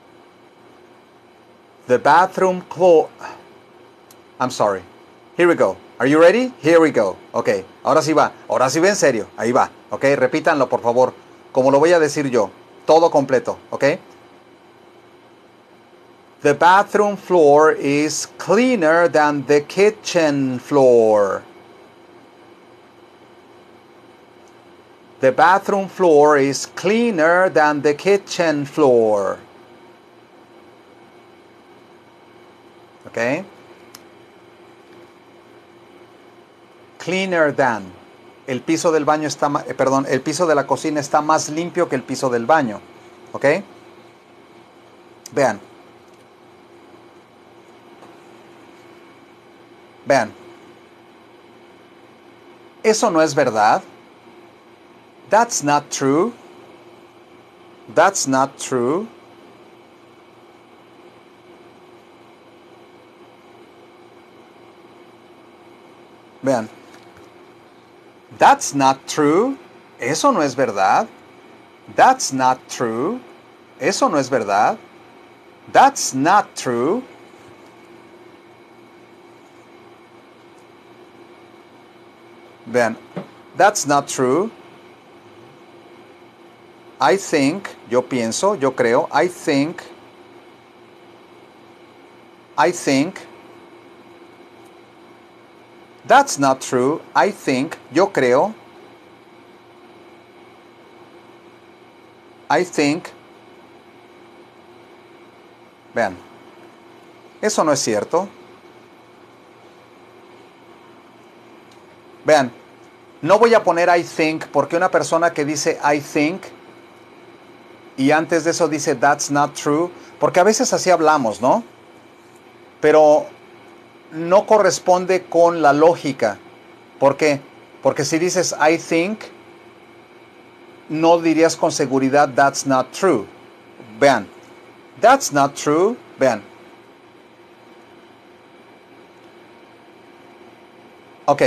Speaker 1: The bathroom floor... I'm sorry. Here we go. Are you ready? Here we go. Ok, ahora sí va. Ahora sí va en serio. Ahí va. Ok, repítanlo, por favor. Como lo voy a decir yo. Todo completo. Ok. The bathroom floor is cleaner than the kitchen floor. The bathroom floor is cleaner than the kitchen floor. Okay? Cleaner than. El piso del baño está, eh, perdón, el piso de la cocina está más limpio que el piso del baño. ¿Ok? Vean. Vean. Eso no es verdad. That's not true. That's not true. Vean. That's not true. Eso no es verdad. That's not true. Eso no es verdad. That's not true. Vean, that's not true. I think, yo pienso, yo creo, I think, I think, that's not true, I think, yo creo, I think, vean, eso no es cierto. Vean, no voy a poner I think porque una persona que dice I think y antes de eso dice that's not true, porque a veces así hablamos, ¿no? Pero no corresponde con la lógica. ¿Por qué? Porque si dices I think, no dirías con seguridad that's not true. Vean, that's not true, vean. Ok.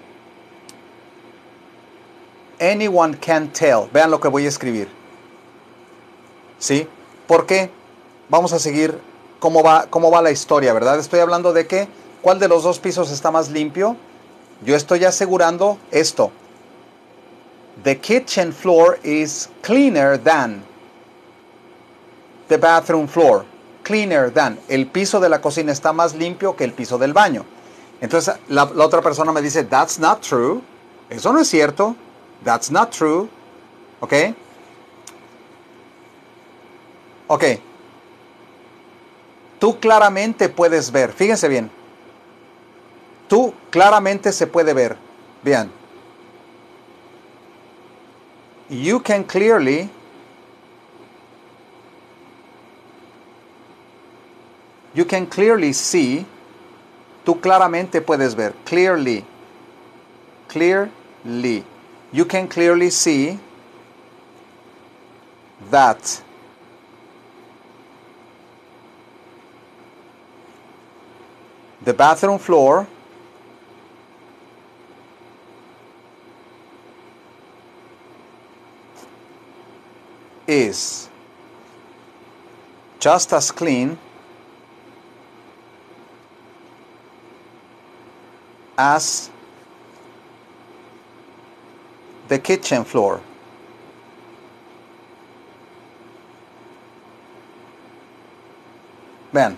Speaker 1: Anyone can tell. Vean lo que voy a escribir. ¿Sí? ¿Por qué? Vamos a seguir cómo va, cómo va la historia, ¿verdad? Estoy hablando de que, ¿cuál de los dos pisos está más limpio? Yo estoy asegurando esto. The kitchen floor is cleaner than the bathroom floor. Cleaner than. El piso de la cocina está más limpio que el piso del baño. Entonces la, la otra persona me dice, that's not true. Eso no es cierto. That's not true. ¿Ok? Ok. Tú claramente puedes ver. Fíjense bien. Tú claramente se puede ver. Vean. You can clearly. You can clearly see. Tú claramente puedes ver. Clearly. Clearly. You can clearly see that the bathroom floor is just as clean as the kitchen floor. Vean.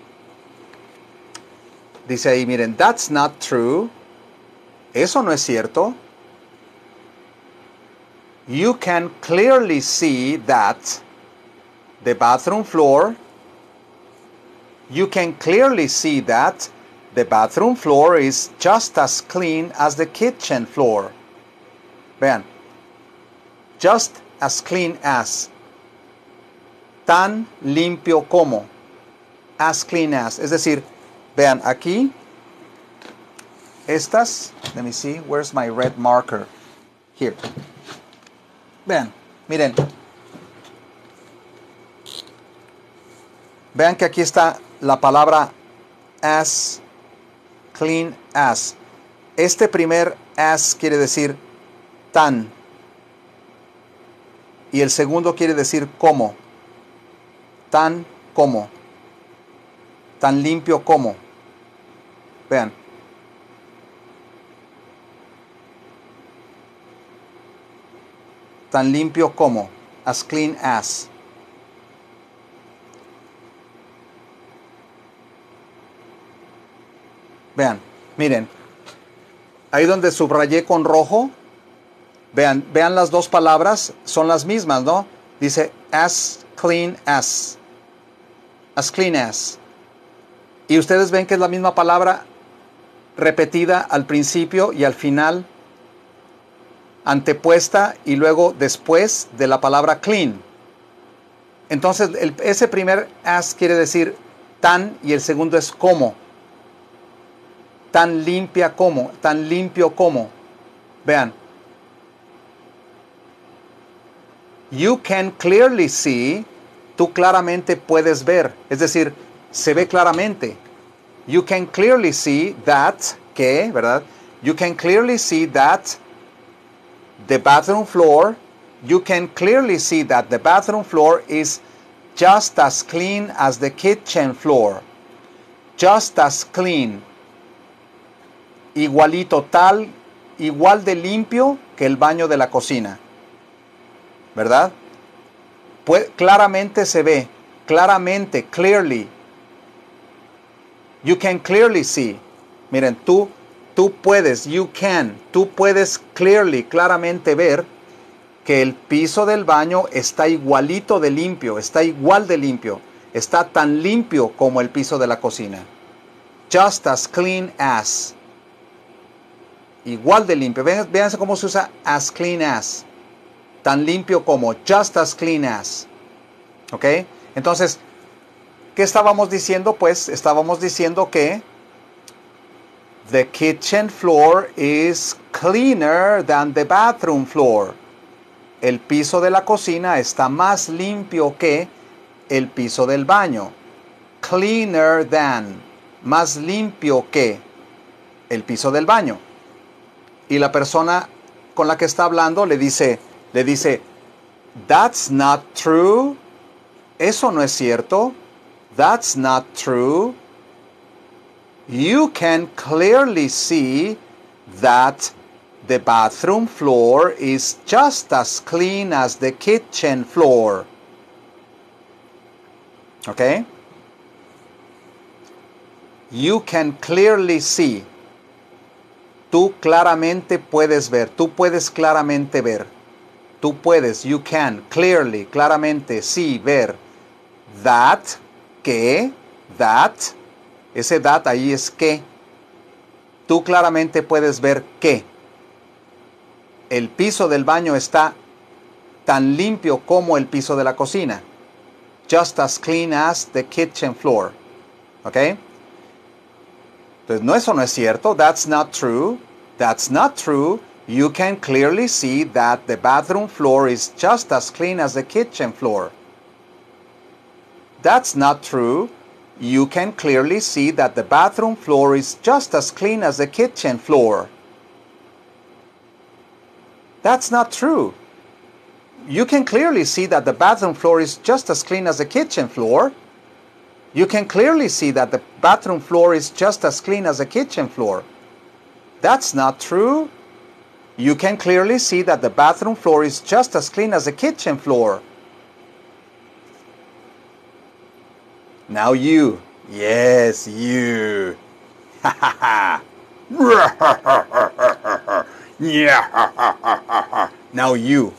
Speaker 1: Dice ahí, miren, that's not true. Eso no es cierto. You can clearly see that the bathroom floor, you can clearly see that the bathroom floor is just as clean as the kitchen floor. Vean, just as clean as, tan limpio como, as clean as, es decir, vean aquí, estas, let me see, where's my red marker? Here. Vean, miren. Vean que aquí está la palabra as, clean as. Este primer as quiere decir tan. Y el segundo quiere decir como. Tan como. Tan limpio como. Vean. Tan limpio como. As clean as. Vean, miren. Ahí donde subrayé con rojo. Vean, vean las dos palabras, son las mismas, ¿no? Dice as clean as. As clean as. Y ustedes ven que es la misma palabra repetida al principio y al final, antepuesta y luego después de la palabra clean. Entonces, el, ese primer as quiere decir tan y el segundo es como. Tan limpia como, tan limpio como. Vean. You can clearly see, tú claramente puedes ver, es decir, se ve claramente. You can clearly see that, que, ¿verdad? You can clearly see that the bathroom floor, you can clearly see that the bathroom floor is just as clean as the kitchen floor. Just as clean. Igualito, tal igual de limpio que el baño de la cocina, ¿verdad? Pues, claramente se ve, claramente, clearly. You can clearly see. Miren, tú, tú puedes, you can, tú puedes clearly, claramente ver que el piso del baño está igualito de limpio, está igual de limpio, está tan limpio como el piso de la cocina. Just as clean as. Igual de limpio. Véanse cómo se usa as clean as. Tan limpio como, just as clean as. ¿Ok? Entonces, ¿qué estábamos diciendo? Pues estábamos diciendo que the kitchen floor is cleaner than the bathroom floor. El piso de la cocina está más limpio que el piso del baño. Cleaner than. Más limpio que el piso del baño. Y la persona con la que está hablando le dice, le dice, that's not true. Eso no es cierto. That's not true. You can clearly see that the bathroom floor is just as clean as the kitchen floor. Okay? You can clearly see. Tú claramente puedes ver. Tú puedes claramente ver. Tú puedes, you can, clearly, claramente, sí, ver. That, que, that. Ese that ahí es que. Tú claramente puedes ver que el piso del baño está tan limpio como el piso de la cocina. Just as clean as the kitchen floor. ¿Ok? Entonces, no, eso no es cierto. That's not true. That's not true. You can clearly see that the bathroom floor is just as clean as the kitchen floor. That's not true. You can clearly see that the bathroom floor is just as clean as the kitchen floor. That's not true. You can clearly see that the bathroom floor is just as clean as the kitchen floor. You can clearly see that the bathroom floor is just as clean as the kitchen floor. That's not true. You can clearly see that the bathroom floor is just as clean as the kitchen floor. Now you. Yes, you. Ha ha ha. Now you.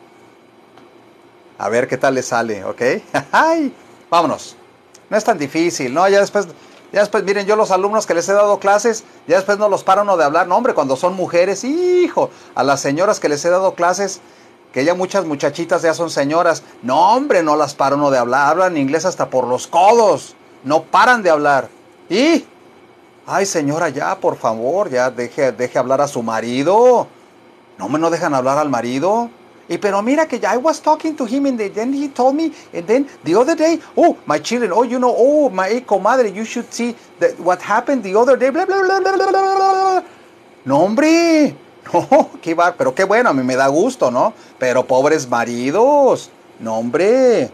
Speaker 1: A ver qué tal le sale, ¿ok? Ay, vámonos. No es tan difícil, ¿no? Ya después, ya después, miren, yo los alumnos que les he dado clases, ya después no los para uno de hablar. No, hombre, cuando son mujeres, hijo, a las señoras que les he dado clases, que ya muchas muchachitas ya son señoras, no, hombre, no las para uno de hablar. Hablan inglés hasta por los codos. No paran de hablar. Y, ay, señora, ya, por favor, ya deje, deje hablar a su marido. No me no dejan hablar al marido. Y pero mira que I was talking to him and then he told me, and then the other day, oh, my children, oh, you know, oh, my comadre, you should see that what happened the other day, bla, bla, bla, bla, bla, bla. No, hombre, no, qué va, pero qué bueno, a mí me da gusto, ¿no? Pero pobres maridos, no, hombre.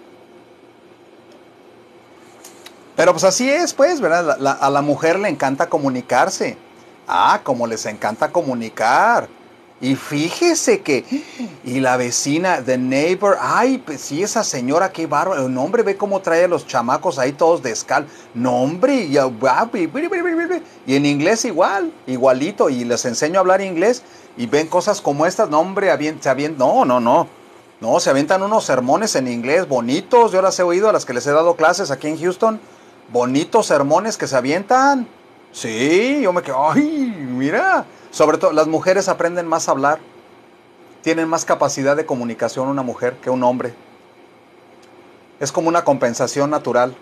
Speaker 1: Pero pues así es, pues, ¿verdad? La, la, a la mujer le encanta comunicarse. Ah, como les encanta comunicar. Y fíjese que, y la vecina, the neighbor, ay, pues sí, esa señora, qué bárbaro, no, hombre, ve cómo trae a los chamacos ahí todos descalzos, no, hombre, y, y en inglés igual, igualito, y les enseño a hablar inglés, y ven cosas como estas, no, hombre, se avientan, no, no, no, no, se avientan unos sermones en inglés bonitos, yo las he oído a las que les he dado clases aquí en Houston, bonitos sermones que se avientan, sí, yo me quedo, ay, mira. Sobre todo, las mujeres aprenden más a hablar. Tienen más capacidad de comunicación una mujer que un hombre. Es como una compensación natural.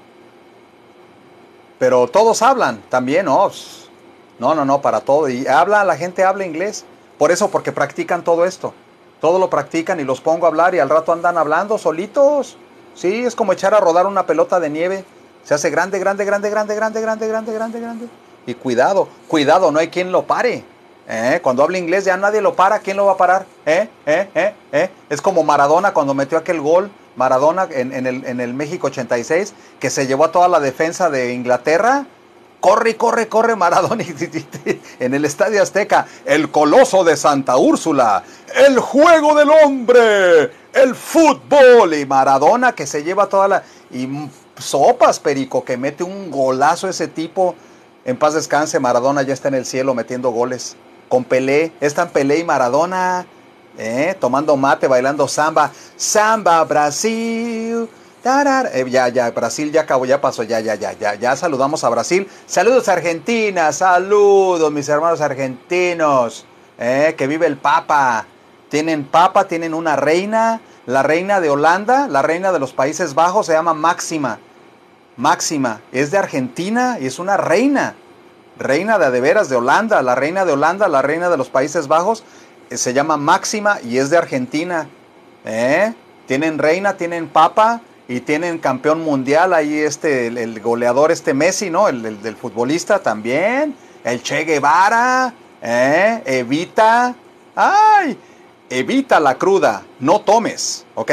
Speaker 1: Pero todos hablan también, ¿no? No, no, no, para todo. Y habla, la gente habla inglés. Por eso, porque practican todo esto. Todo lo practican y los pongo a hablar y al rato andan hablando solitos. Sí, es como echar a rodar una pelota de nieve. Se hace grande, grande, grande, grande, grande, grande, grande, grande, grande. Y cuidado, cuidado, no hay quien lo pare. ¿Eh? Cuando habla inglés ya nadie lo para. ¿Quién lo va a parar? ¿Eh? ¿Eh? ¿Eh? ¿Eh? Es como Maradona cuando metió aquel gol. Maradona en, en, el, en el México ochenta y seis, que se llevó a toda la defensa de Inglaterra. corre, corre, corre Maradona en el Estadio Azteca, el coloso de Santa Úrsula, el juego del hombre, el fútbol, y Maradona que se lleva toda la... y sopas, Perico, que mete un golazo ese tipo. En paz descanse, Maradona ya está en el cielo metiendo goles. Con Pelé, están Pelé y Maradona, eh, tomando mate, bailando samba. Samba, Brasil. Eh, ya, ya, Brasil ya acabó, ya pasó, ya, ya, ya, ya, ya saludamos a Brasil. Saludos Argentina, saludos mis hermanos argentinos. Eh, que vive el Papa. Tienen Papa, tienen una reina. La reina de Holanda, la reina de los Países Bajos se llama Máxima. Máxima, es de Argentina y es una reina. Reina de, de veras de Holanda, la reina de Holanda, la reina de los Países Bajos, eh, se llama Máxima y es de Argentina. ¿Eh? Tienen reina, tienen papa y tienen campeón mundial ahí este, el, el goleador este Messi, ¿no? El, el del futbolista también. El Che Guevara, ¿eh? Evita, ay, evita la cruda, no tomes, ¿ok?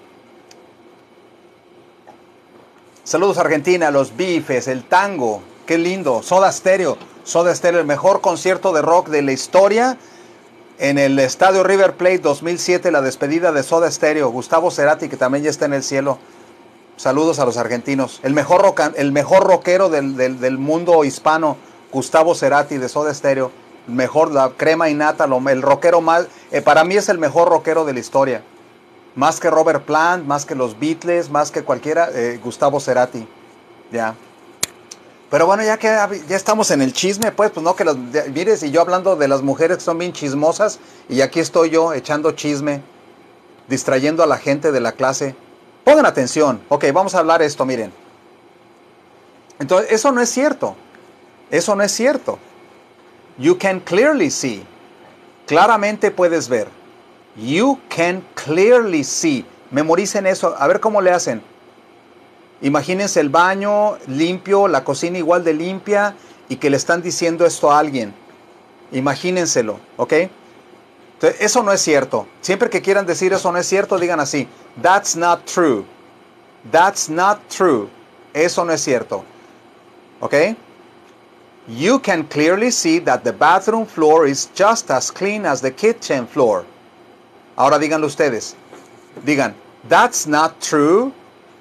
Speaker 1: Saludos Argentina, los bifes, el tango, qué lindo, Soda Stereo, Soda Stereo, el mejor concierto de rock de la historia en el estadio River Plate dos mil siete, la despedida de Soda Stereo, Gustavo Cerati que también ya está en el cielo. Saludos a los argentinos, el mejor, rock, el mejor rockero del, del, del mundo hispano, Gustavo Cerati de Soda Stereo, el mejor, la crema innata, el rockero más, eh, para mí es el mejor rockero de la historia. Más que Robert Plant, más que los Beatles, más que cualquiera, eh, Gustavo Cerati. Ya. Pero bueno, ya que ya estamos en el chisme, pues, pues no que los... Mires, y yo hablando de las mujeres que son bien chismosas, y aquí estoy yo echando chisme, distrayendo a la gente de la clase. Pongan atención. Ok, vamos a hablar esto, miren. Entonces, eso no es cierto. Eso no es cierto. You can clearly see. Claramente puedes ver. You can clearly see. Memoricen eso. A ver cómo le hacen. Imagínense el baño limpio, la cocina igual de limpia y que le están diciendo esto a alguien. Imagínenselo, ¿ok? Entonces, eso no es cierto. Siempre que quieran decir eso no es cierto, digan así. That's not true. That's not true. Eso no es cierto. ¿Ok? You can clearly see that the bathroom floor is just as clean as the kitchen floor. Ahora díganlo ustedes. Digan, that's not true.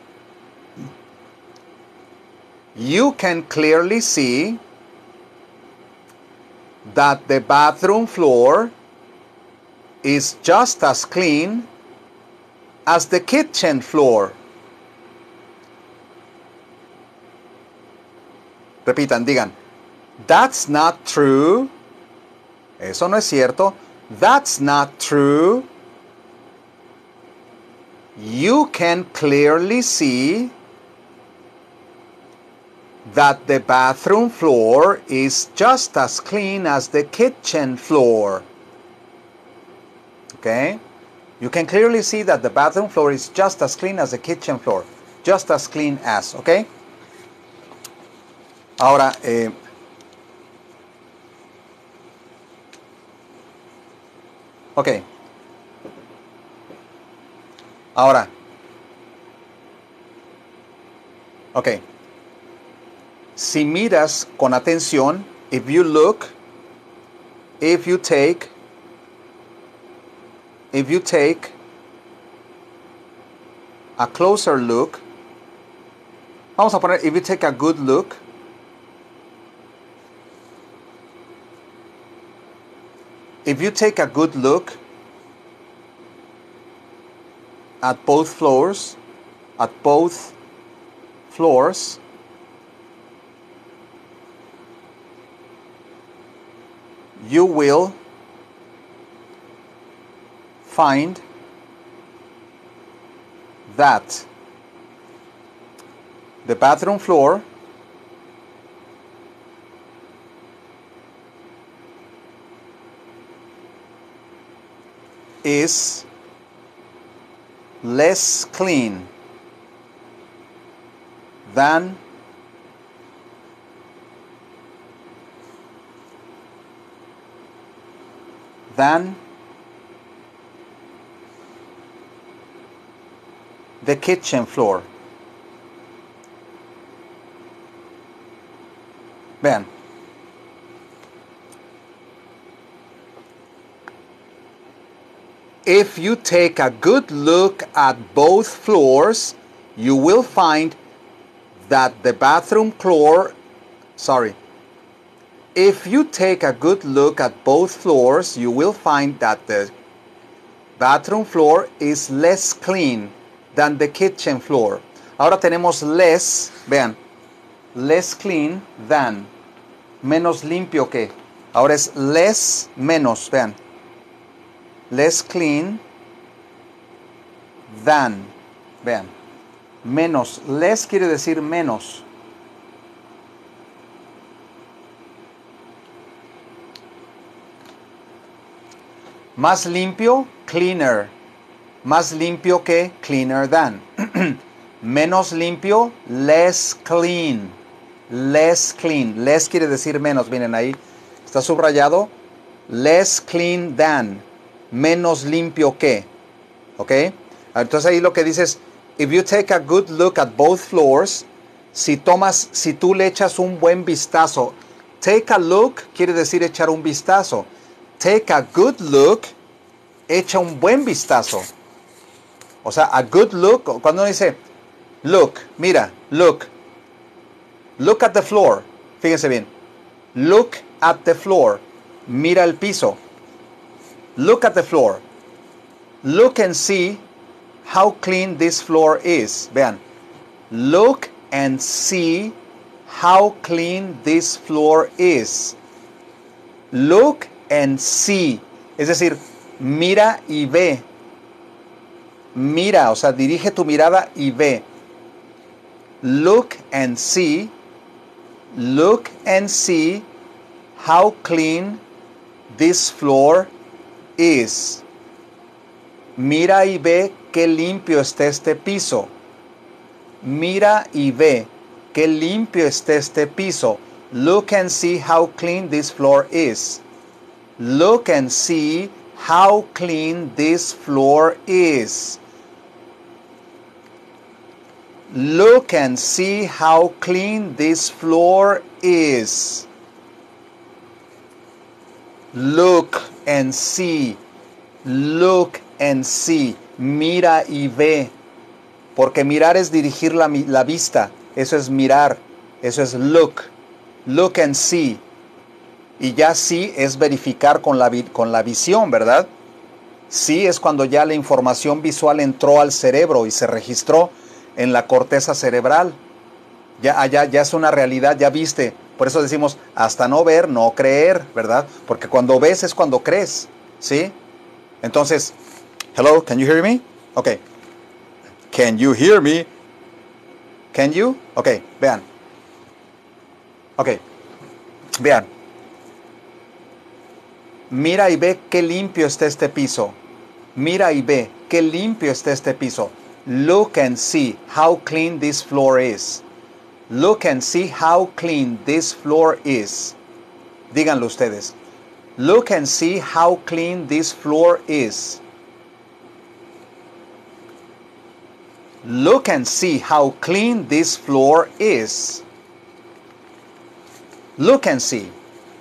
Speaker 1: You can clearly see that the bathroom floor is just as clean as the kitchen floor. Repitan, digan, that's not true. Eso no es cierto. That's not true. You can clearly see that the bathroom floor is just as clean as the kitchen floor. Okay? You can clearly see that the bathroom floor is just as clean as the kitchen floor. Just as clean as, okay? Ahora, eh, ok. Ahora, ok. Si miras con atención, if you look, if you take, if you take a closer look, vamos a poner, if you take a good look, if you take a good look at both floors, at both floors, you will find that the bathroom floor is less clean than than the kitchen floor. Vean. If you take a good look at both floors, you will find that the bathroom floor, sorry. If you take a good look at both floors, you will find that the bathroom floor is less clean than the kitchen floor. Ahora tenemos less, vean, less clean than, menos limpio que. Ahora es less, menos, vean. Less clean than, vean. Menos, less quiere decir menos. Más limpio, cleaner. Más limpio que cleaner than. Menos limpio, less clean. Less clean. Less quiere decir menos. Miren ahí. Está subrayado. Less clean than. Menos limpio que. ¿Ok? Entonces ahí lo que dice es, if you take a good look at both floors, si tomas, si tú le echas un buen vistazo. Take a look quiere decir echar un vistazo. Take a good look, echa un buen vistazo. O sea, a good look, cuando uno dice, look, mira, look. Look at the floor. Fíjense bien. Look at the floor. Mira el piso. Look at the floor. Look and see how clean this floor is. Vean. Look and see how clean this floor is. Look and see. Es decir, mira y ve. Mira, o sea, dirige tu mirada y ve. Look and see. Look and see how clean this floor is. Mira y ve qué limpio está este piso. Mira y ve qué limpio está este piso. Look and see how clean this floor is. Look and see how clean this floor is. Look and see how clean this floor is. Look and see. Look and see. Mira y ve. Porque mirar es dirigir la, la vista. Eso es mirar. Eso es look. Look and see. Y ya sí es verificar con la, con la visión, ¿verdad? Sí es cuando ya la información visual entró al cerebro y se registró en la corteza cerebral. Ya, allá, ya es una realidad, ya viste. Por eso decimos, hasta no ver, no creer, ¿verdad? Porque cuando ves es cuando crees, ¿sí? Entonces, hello, can you hear me? Ok. Can you hear me? Can you? Ok, vean. Ok, vean. Mira y ve qué limpio está este piso. Mira y ve qué limpio está este piso. Look and see how clean this floor is. Look and see how clean this floor is. Díganlo ustedes. Look and see how clean this floor is. Look and see how clean this floor is. Look and see.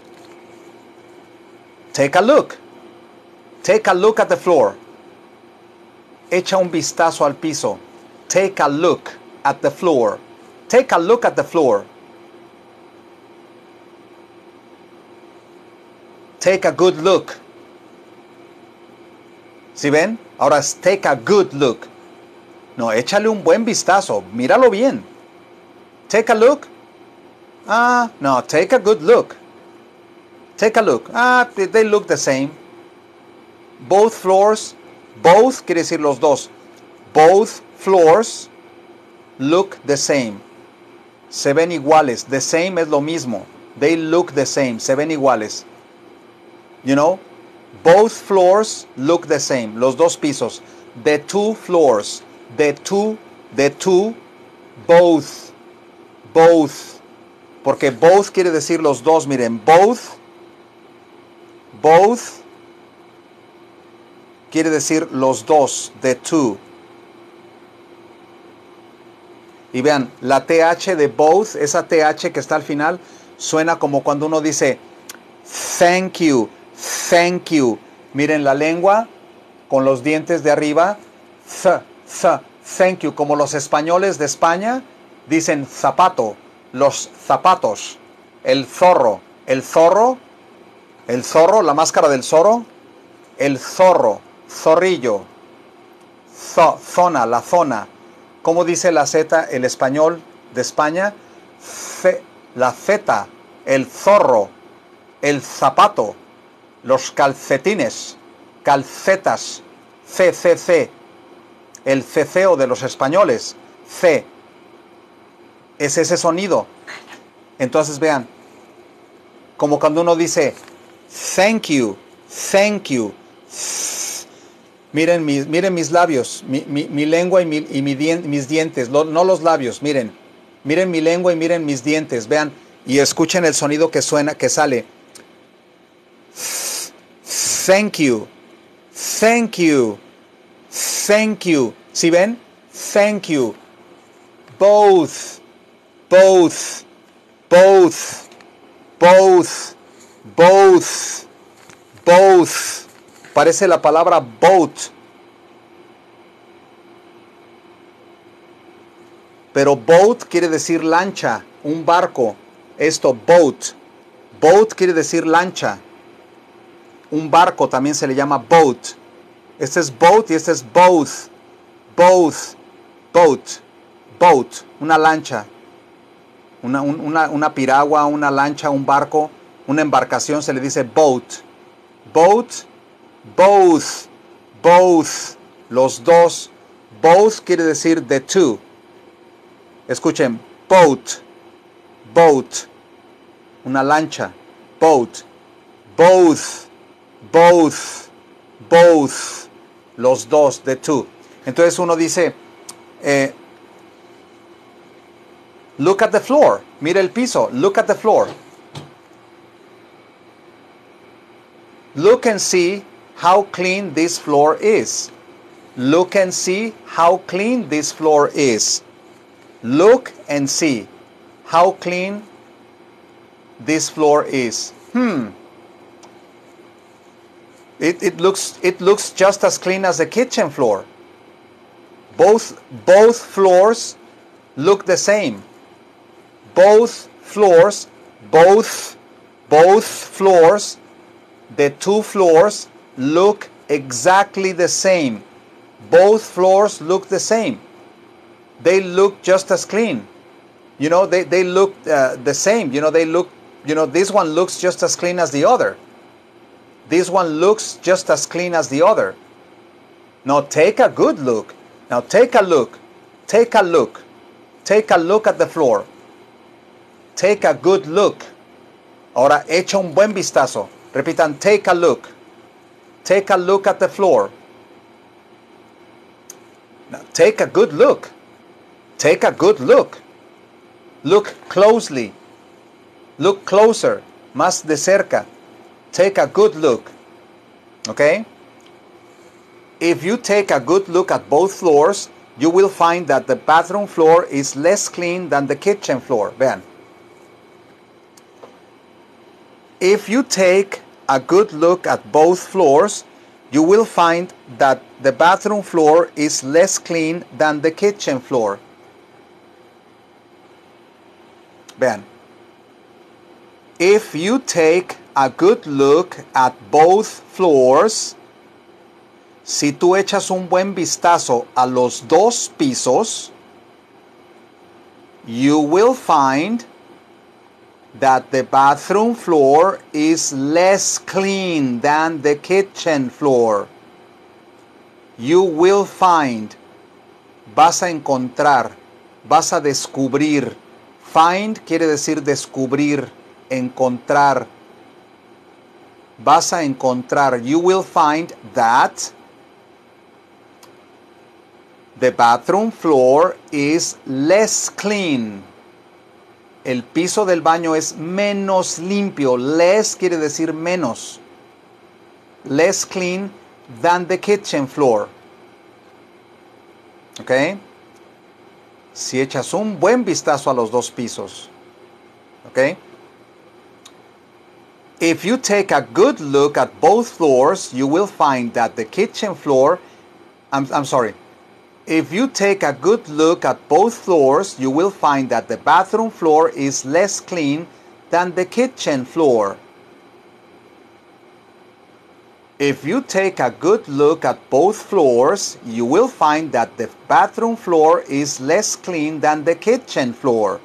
Speaker 1: Take a look. Take a look at the floor. Echa un vistazo al piso. Take a look at the floor. Take a look at the floor. Take a good look. ¿Sí ven? Ahora es take a good look. No, échale un buen vistazo. Míralo bien. Take a look. Ah, no, take a good look. Take a look. Ah, they look the same. Both floors. Both quiere decir los dos. Both floors look the same. Se ven iguales. The same es lo mismo. They look the same. Se ven iguales. You know? Both floors look the same. Los dos pisos. The two floors. The two. The two. Both. Both. Porque both quiere decir los dos. Miren. Both. Both. Quiere decir los dos. The two. Y vean, la T H de both, esa T H que está al final, suena como cuando uno dice thank you, thank you. Miren la lengua con los dientes de arriba, th, th, thank you, como los españoles de España dicen zapato, los zapatos, el zorro, el zorro, el zorro, la máscara del zorro, el zorro, zorrillo, zo, zona, la zona. ¿Cómo dice la Z el español de España? C, la Z, el zorro, el zapato, los calcetines, calcetas, C, C, C, el ceceo de los españoles, C, es ese sonido. Entonces vean, como cuando uno dice thank you, thank you. Miren mis, miren mis labios, mi, mi, mi lengua y, mi, y mi dien, mis dientes, lo, no los labios, miren. Miren mi lengua y miren mis dientes, vean, y escuchen el sonido que suena, que sale. Thank you, thank you, thank you. ¿Sí ven? Thank you. Both, both, both, both, both, both. Parece la palabra boat. Pero boat quiere decir lancha, un barco. Esto, boat. Boat quiere decir lancha. Un barco también se le llama boat. Este es boat y este es both. Both. Boat. Boat. Una lancha. Una, un, una, una piragua, una lancha, un barco. Una embarcación se le dice boat. Boat. Both. Both. Los dos. Both quiere decir the two. Escuchen. Boat. Boat. Una lancha. Boat. Both. Both. Both. Los dos. The two. Entonces uno dice, eh, look at the floor. Mira el piso. Look at the floor. Look and see how clean this floor is. Look and see how clean this floor is. Look and see how clean this floor is. Hmm. It, it looks it looks just as clean as the kitchen floor. Both both floors look the same. Both floors, both both floors, the two floors look exactly the same. Both floors look the same. They look just as clean. You know, they, they look uh, the same. You know, they look, you know, this one looks just as clean as the other. This one looks just as clean as the other. Now take a good look. Now take a look. Take a look. Take a look at the floor. Take a good look. Ahora echa un buen vistazo. Repitan, take a look. Take a look at the floor. Now take a good look. Take a good look. Look closely. Look closer. Más de cerca. Take a good look. Okay? If you take a good look at both floors, you will find that the bathroom floor is less clean than the kitchen floor. Vean. If you take a good look at both floors, you will find that the bathroom floor is less clean than the kitchen floor. Vean. If you take a good look at both floors, si tú echas un buen vistazo a los dos pisos, you will find that the bathroom floor is less clean than the kitchen floor. You will find, vas a encontrar, vas a descubrir. Find quiere decir descubrir, encontrar. Vas a encontrar, you will find that the bathroom floor is less clean. El piso del baño es menos limpio. Less quiere decir menos. Less clean than the kitchen floor. ¿Ok? Si echas un buen vistazo a los dos pisos. ¿Ok? If you take a good look at both floors, you will find that the kitchen floor, I'm, I'm sorry, if you take a good look at both floors, you will find that the bathroom floor is less clean than the kitchen floor. If you take a good look at both floors, you will find that the bathroom floor is less clean than the kitchen floor.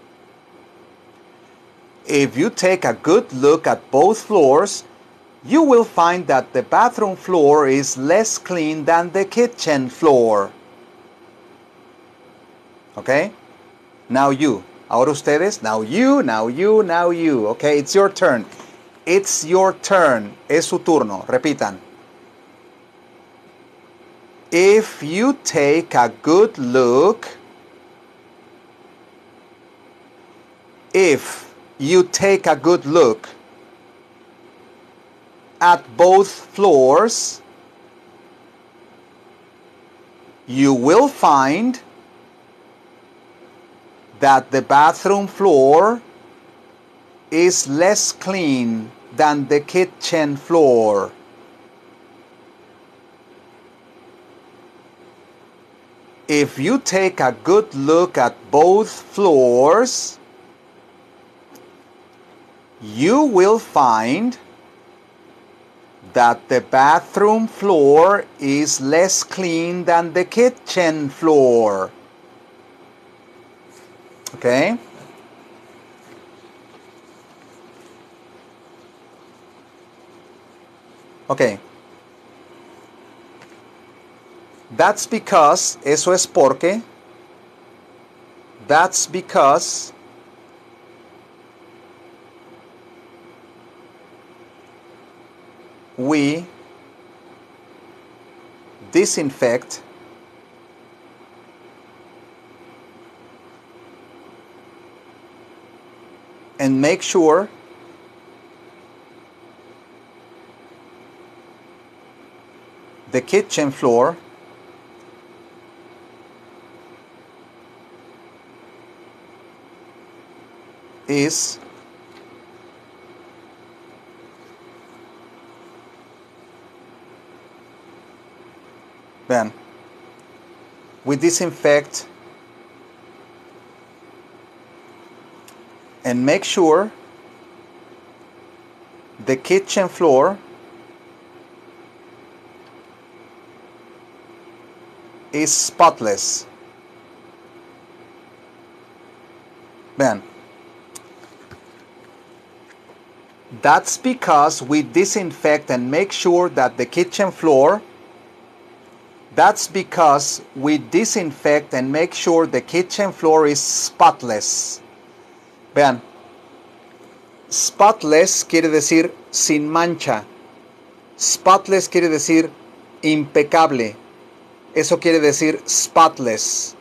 Speaker 1: If you take a good look at both floors, you will find that the bathroom floor is less clean than the kitchen floor. Okay? Now you. Ahora ustedes. Now you, now you, now you. Okay, it's your turn. It's your turn. Es su turno. Repitan. If you take a good look, if you take a good look at both floors, you will find that the bathroom floor is less clean than the kitchen floor. If you take a good look at both floors, you will find that the bathroom floor is less clean than the kitchen floor. Okay? Okay. That's because, eso es porque, that's because we disinfect and make sure the kitchen floor is then we disinfect and make sure the kitchen floor is spotless. Vean. That's because we disinfect and make sure that the kitchen floor That's because we disinfect and make sure the kitchen floor is spotless. Vean, spotless quiere decir sin mancha. Spotless quiere decir impecable. Eso quiere decir spotless.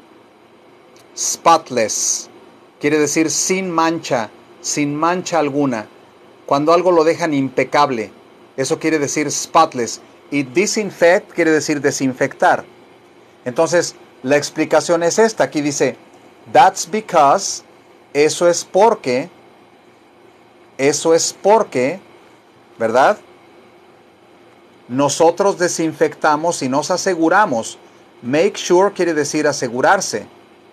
Speaker 1: Spotless quiere decir sin mancha, sin mancha alguna. Cuando algo lo dejan impecable, eso quiere decir spotless. Y disinfect quiere decir desinfectar. Entonces, la explicación es esta. Aquí dice, that's because, eso es porque, eso es porque, ¿verdad? Nosotros desinfectamos y nos aseguramos. Make sure quiere decir asegurarse.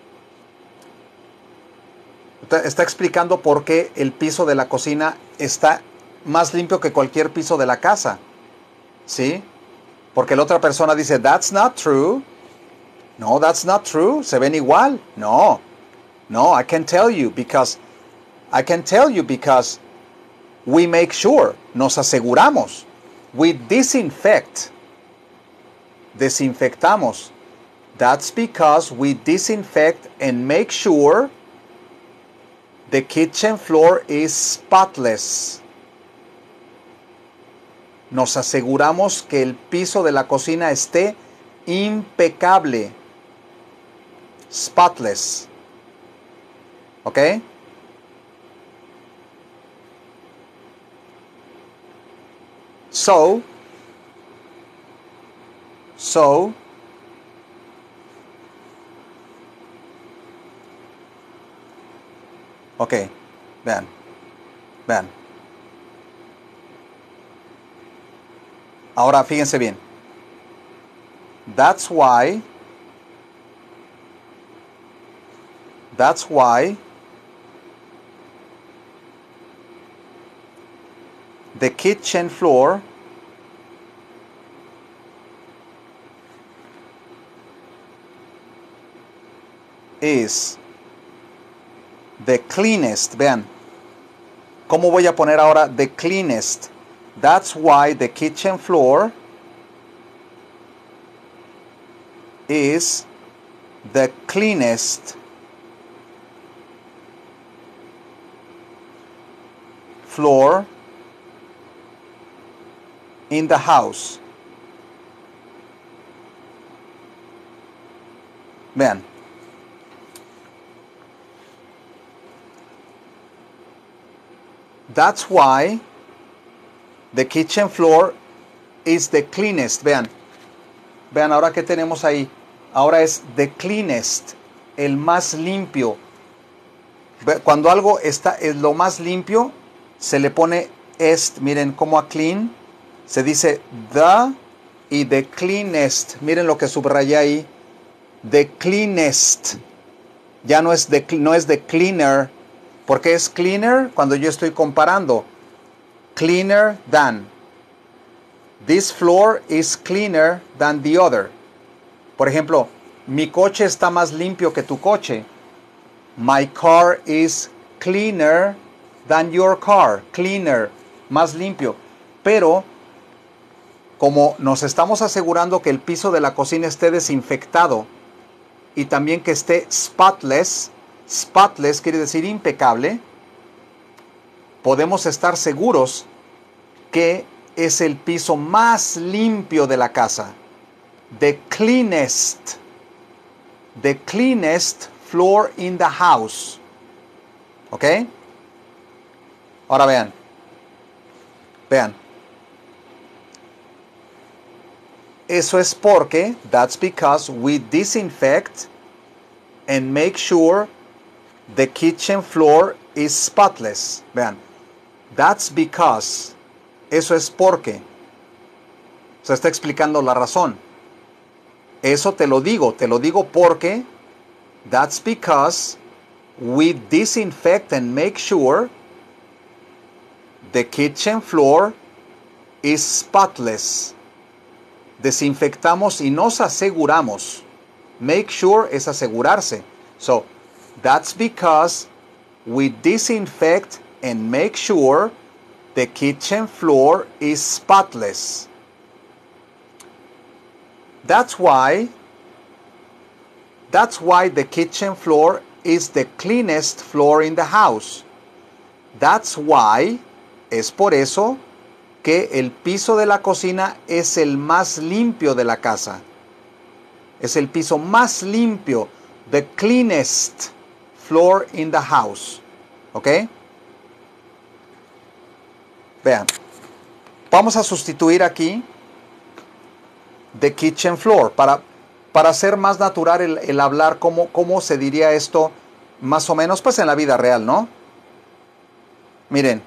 Speaker 1: Está explicando por qué el piso de la cocina está más limpio que cualquier piso de la casa. ¿Sí? Porque la otra persona dice, that's not true. No, that's not true. Se ven igual. No. No, I can tell you because I can tell you because we make sure. Nos aseguramos. We disinfect. Desinfectamos. That's because we disinfect and make sure the kitchen floor is spotless. Nos aseguramos que el piso de la cocina esté impecable. Spotless. ¿Ok? So, so, ok, vean, vean. Ahora fíjense bien. That's why. That's why the kitchen floor is the cleanest. Vean, ¿cómo voy a poner ahora the cleanest? That's why the kitchen floor is the cleanest floor in the house. Vean. That's why the kitchen floor is the cleanest. Vean. Vean ahora que tenemos ahí. Ahora es the cleanest, el más limpio. Cuando algo está es lo más limpio, se le pone est. Miren cómo a clean se dice the y the cleanest. Miren lo que subrayé ahí. The cleanest. Ya no es the, no es the cleaner. Porque es cleaner cuando yo estoy comparando. Cleaner than. This floor is cleaner than the other. Por ejemplo, mi coche está más limpio que tu coche. My car is cleaner than your car. Cleaner, más limpio. Pero, como nos estamos asegurando que el piso de la cocina esté desinfectado y también que esté spotless, spotless quiere decir impecable, podemos estar seguros que es el piso más limpio de la casa. The cleanest, the cleanest floor in the house. ¿Ok? Ahora vean. Vean. Eso es porque, that's because we disinfect and make sure the kitchen floor is spotless. Vean. That's because. Eso es porque. Se está explicando la razón. Eso te lo digo, te lo digo porque that's because we disinfect and make sure the kitchen floor is spotless. Desinfectamos y nos aseguramos. Make sure es asegurarse. So, that's because we disinfect and make sure the kitchen floor is spotless. That's why, that's why the kitchen floor is the cleanest floor in the house. That's why, es por eso que el piso de la cocina es el más limpio de la casa. Es el piso más limpio, the cleanest floor in the house. ¿Ok? Vean, vamos a sustituir aquí the kitchen floor, para, para hacer más natural el, el hablar, cómo, cómo se diría esto más o menos, pues en la vida real, ¿no? Miren,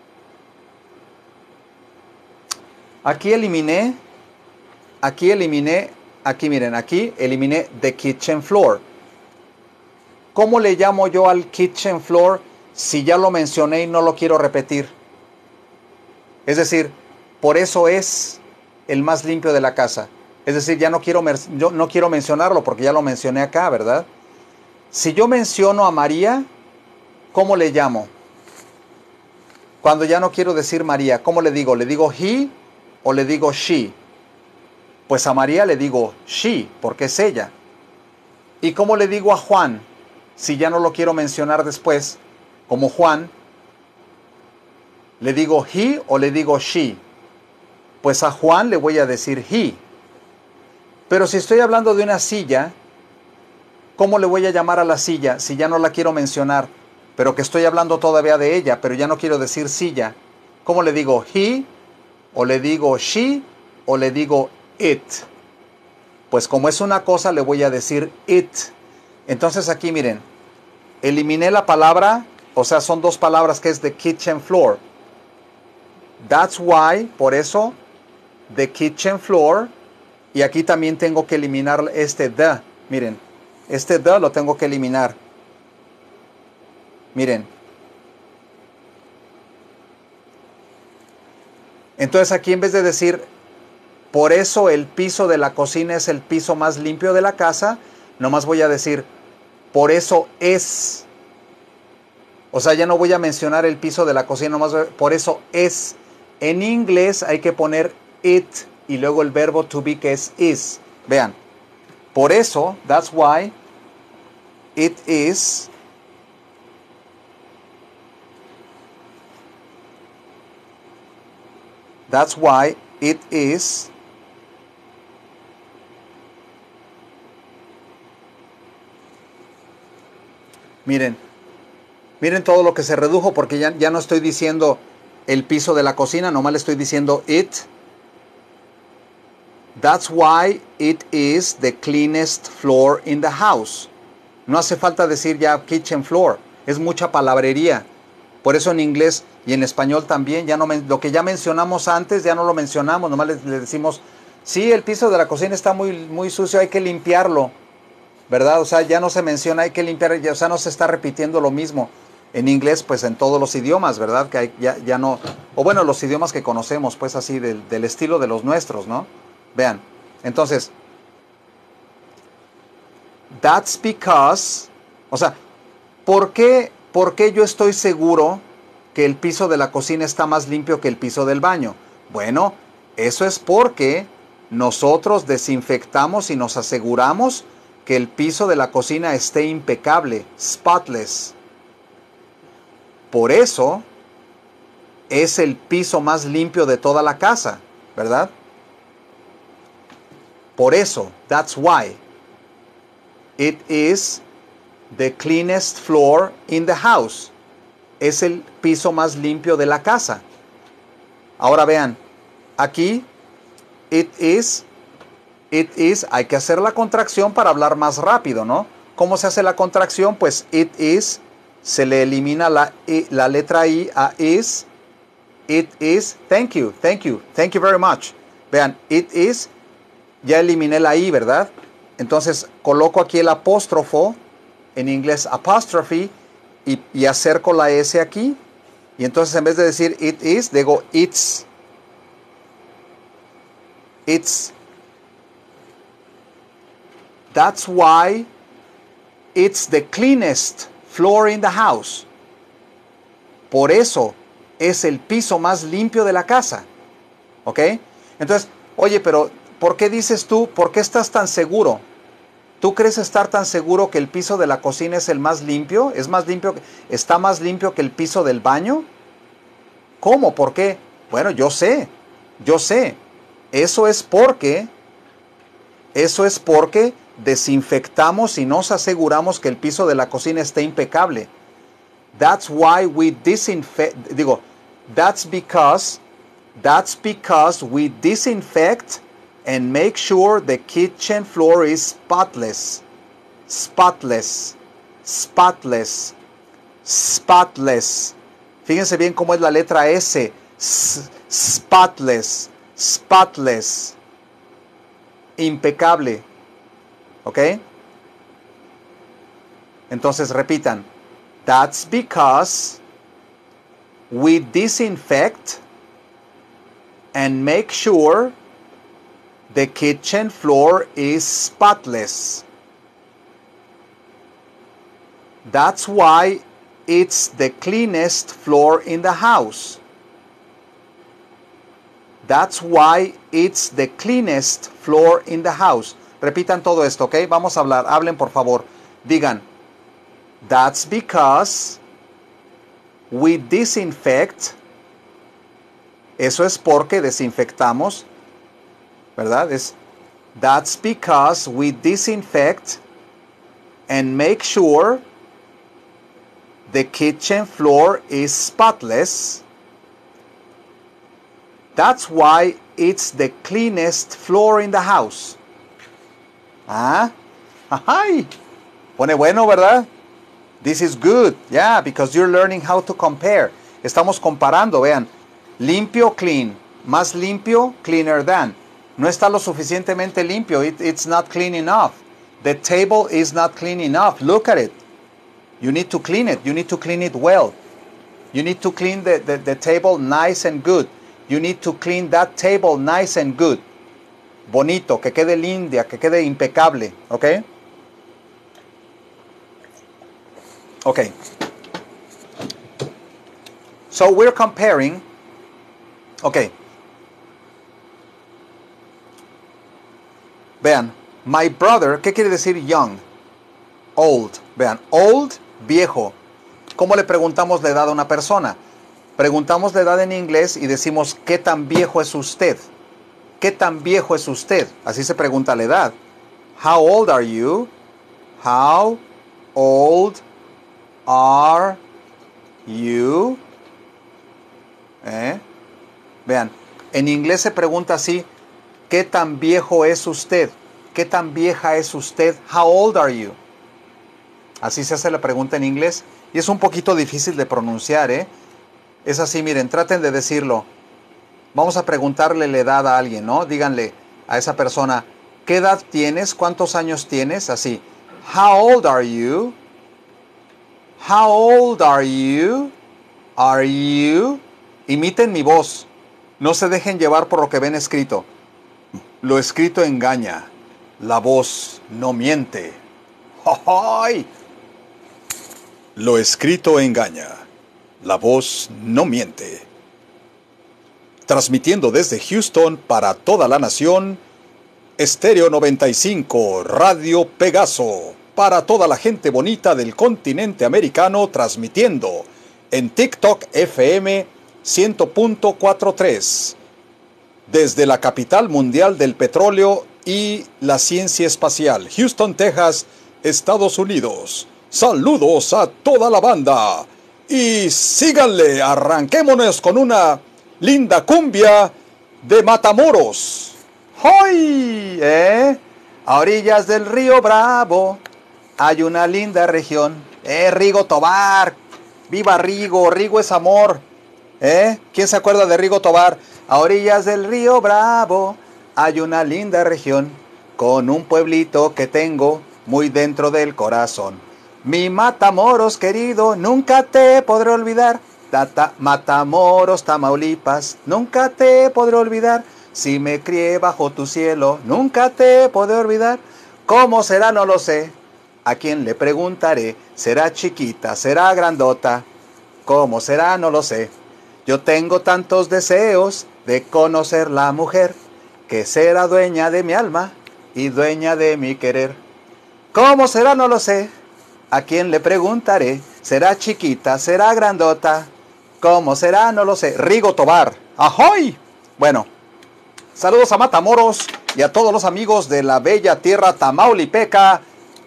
Speaker 1: aquí eliminé, aquí eliminé, aquí miren, aquí eliminé the kitchen floor. ¿Cómo le llamo yo al kitchen floor si ya lo mencioné y no lo quiero repetir? Es decir, por eso es el más limpio de la casa. Es decir, ya no quiero, yo no quiero mencionarlo porque ya lo mencioné acá, ¿verdad? Si yo menciono a María, ¿cómo le llamo? Cuando ya no quiero decir María, ¿cómo le digo? ¿Le digo he o le digo she? Pues a María le digo she, porque es ella. ¿Y cómo le digo a Juan? Si ya no lo quiero mencionar después, como Juan, ¿le digo he o le digo she? Pues a Juan le voy a decir he. Pero si estoy hablando de una silla, ¿cómo le voy a llamar a la silla si ya no la quiero mencionar, pero que estoy hablando todavía de ella, pero ya no quiero decir silla? ¿Cómo le digo he o le digo she o le digo it? Pues como es una cosa, le voy a decir it. Entonces aquí miren, eliminé la palabra, o sea, son dos palabras que es the kitchen floor. That's why, por eso, the kitchen floor. Y aquí también tengo que eliminar este the. Miren, este the lo tengo que eliminar. Miren. Entonces aquí en vez de decir, por eso el piso de la cocina es el piso más limpio de la casa, nomás voy a decir, por eso es. O sea, ya no voy a mencionar el piso de la cocina, nomás voy a, por eso es. En inglés hay que poner it y luego el verbo to be, que es is. Vean, por eso, that's why it is that's why it is miren, miren todo lo que se redujo, porque ya, ya no estoy diciendo el piso de la cocina, nomás le estoy diciendo it. That's why it is the cleanest floor in the house. No hace falta decir ya kitchen floor, es mucha palabrería. Por eso en inglés y en español también, ya no lo que ya mencionamos antes, ya no lo mencionamos, nomás le, le decimos, sí, el piso de la cocina está muy, muy sucio, hay que limpiarlo, ¿verdad? O sea, ya no se menciona, hay que limpiar, ya, o sea, no se está repitiendo lo mismo. En inglés, pues en todos los idiomas, ¿verdad? Que hay, ya, ya no, o bueno, los idiomas que conocemos, pues así, del, del estilo de los nuestros, ¿no? Vean, entonces, that's because, o sea, ¿por qué, ¿por qué yo estoy seguro que el piso de la cocina está más limpio que el piso del baño? Bueno, eso es porque nosotros desinfectamos y nos aseguramos que el piso de la cocina esté impecable, spotless. Por eso es el piso más limpio de toda la casa, ¿verdad? Por eso, that's why it is the cleanest floor in the house. Es el piso más limpio de la casa. Ahora vean, aquí it is, it is, hay que hacer la contracción para hablar más rápido, ¿no? ¿Cómo se hace la contracción? Pues it is, se le elimina la, la letra I a is. It is, thank you, thank you, thank you very much. Vean, it is, ya eliminé la I, ¿verdad? Entonces coloco aquí el apóstrofo, en inglés apostrophe, y, y acerco la S aquí. Y entonces en vez de decir it is, digo it's. It's. That's why it's the cleanest floor in the house. Por eso es el piso más limpio de la casa. ¿Ok? Entonces, oye, pero ¿por qué dices tú, por qué estás tan seguro? ¿Tú crees estar tan seguro que el piso de la cocina es el más limpio? ¿Es más limpio, está más limpio que el piso del baño? ¿Cómo? ¿Por qué? Bueno, yo sé, yo sé. Eso es porque, eso es porque desinfectamos y nos aseguramos que el piso de la cocina esté impecable. That's why we disinfect, digo, that's because, that's because we disinfect and make sure the kitchen floor is spotless, spotless, spotless, spotless. Fíjense bien cómo es la letra S, spotless, spotless, impecable, ¿ok? Entonces repitan, that's because we disinfect and make sure the kitchen floor is spotless. That's why it's the cleanest floor in the house. That's why it's the cleanest floor in the house. Repitan todo esto, ¿ok? Vamos a hablar. Hablen, por favor. Digan, that's because we disinfect. Eso es porque desinfectamos. ¿Verdad? Es, that's because we disinfect and make sure the kitchen floor is spotless. That's why it's the cleanest floor in the house. Ah, ay, pone bueno, ¿verdad? This is good, yeah, because you're learning how to compare. Estamos comparando, vean, limpio, clean, Más limpio, cleaner than. No está lo suficientemente limpio. It, it's not clean enough. The table is not clean enough. Look at it. You need to clean it. You need to clean it well. You need to clean the, the, the table nice and good. You need to clean that table nice and good. Bonito, que quede linda, que quede impecable. ¿Ok? Ok. So we're comparing. Ok. Vean, my brother, ¿qué quiere decir young? Old. Vean, old, viejo. ¿Cómo le preguntamos la edad a una persona? Preguntamos la edad en inglés y decimos, ¿qué tan viejo es usted? ¿Qué tan viejo es usted? Así se pregunta la edad. How old are you? How old are you? ¿Eh? Vean, en inglés se pregunta así, ¿qué tan viejo es usted? ¿Qué tan vieja es usted? How old are you? Así se hace la pregunta en inglés. Y es un poquito difícil de pronunciar, ¿eh? Es así, miren, traten de decirlo. Vamos a preguntarle la edad a alguien, ¿no? Díganle a esa persona, ¿qué edad tienes? ¿Cuántos años tienes? Así. How old are you? How old are you? Are you? Imiten mi voz. No se dejen llevar por lo que ven escrito. Lo escrito engaña. La voz no miente. ¡Ay! Lo escrito engaña. La voz no miente. Transmitiendo desde Houston para toda la nación, Estéreo noventa y cinco, Radio Pegaso, para toda la gente bonita del continente americano, transmitiendo en TikTok F M cien punto cuarenta y tres, desde la capital mundial del petróleo y la ciencia espacial, Houston, Texas, Estados Unidos. Saludos a toda la banda y síganle, arranquémonos con una linda cumbia de Matamoros. ¡Hoy! ¿Eh? A orillas del río Bravo hay una linda región. ¡Eh, Rigo Tobar! ¡Viva Rigo! ¡Rigo es amor! ¿Eh? ¿Quién se acuerda de Rigo Tobar? A orillas del río Bravo hay una linda región con un pueblito que tengo muy dentro del corazón. Mi Matamoros querido, nunca te podré olvidar. Tata, Matamoros, Tamaulipas, nunca te podré olvidar. Si me crié bajo tu cielo, nunca te podré olvidar. ¿Cómo será? No lo sé. ¿A quién le preguntaré? ¿Será chiquita? ¿Será grandota? ¿Cómo será? No lo sé. Yo tengo tantos deseos de conocer la mujer que será dueña de mi alma y dueña de mi querer. ¿Cómo será? No lo sé. ¿A quién le preguntaré? ¿Será chiquita? ¿Será grandota? ¿Cómo será? No lo sé. Rigo Tobar. ¡Ajoy! Bueno, saludos a Matamoros y a todos los amigos de la bella tierra tamaulipeca.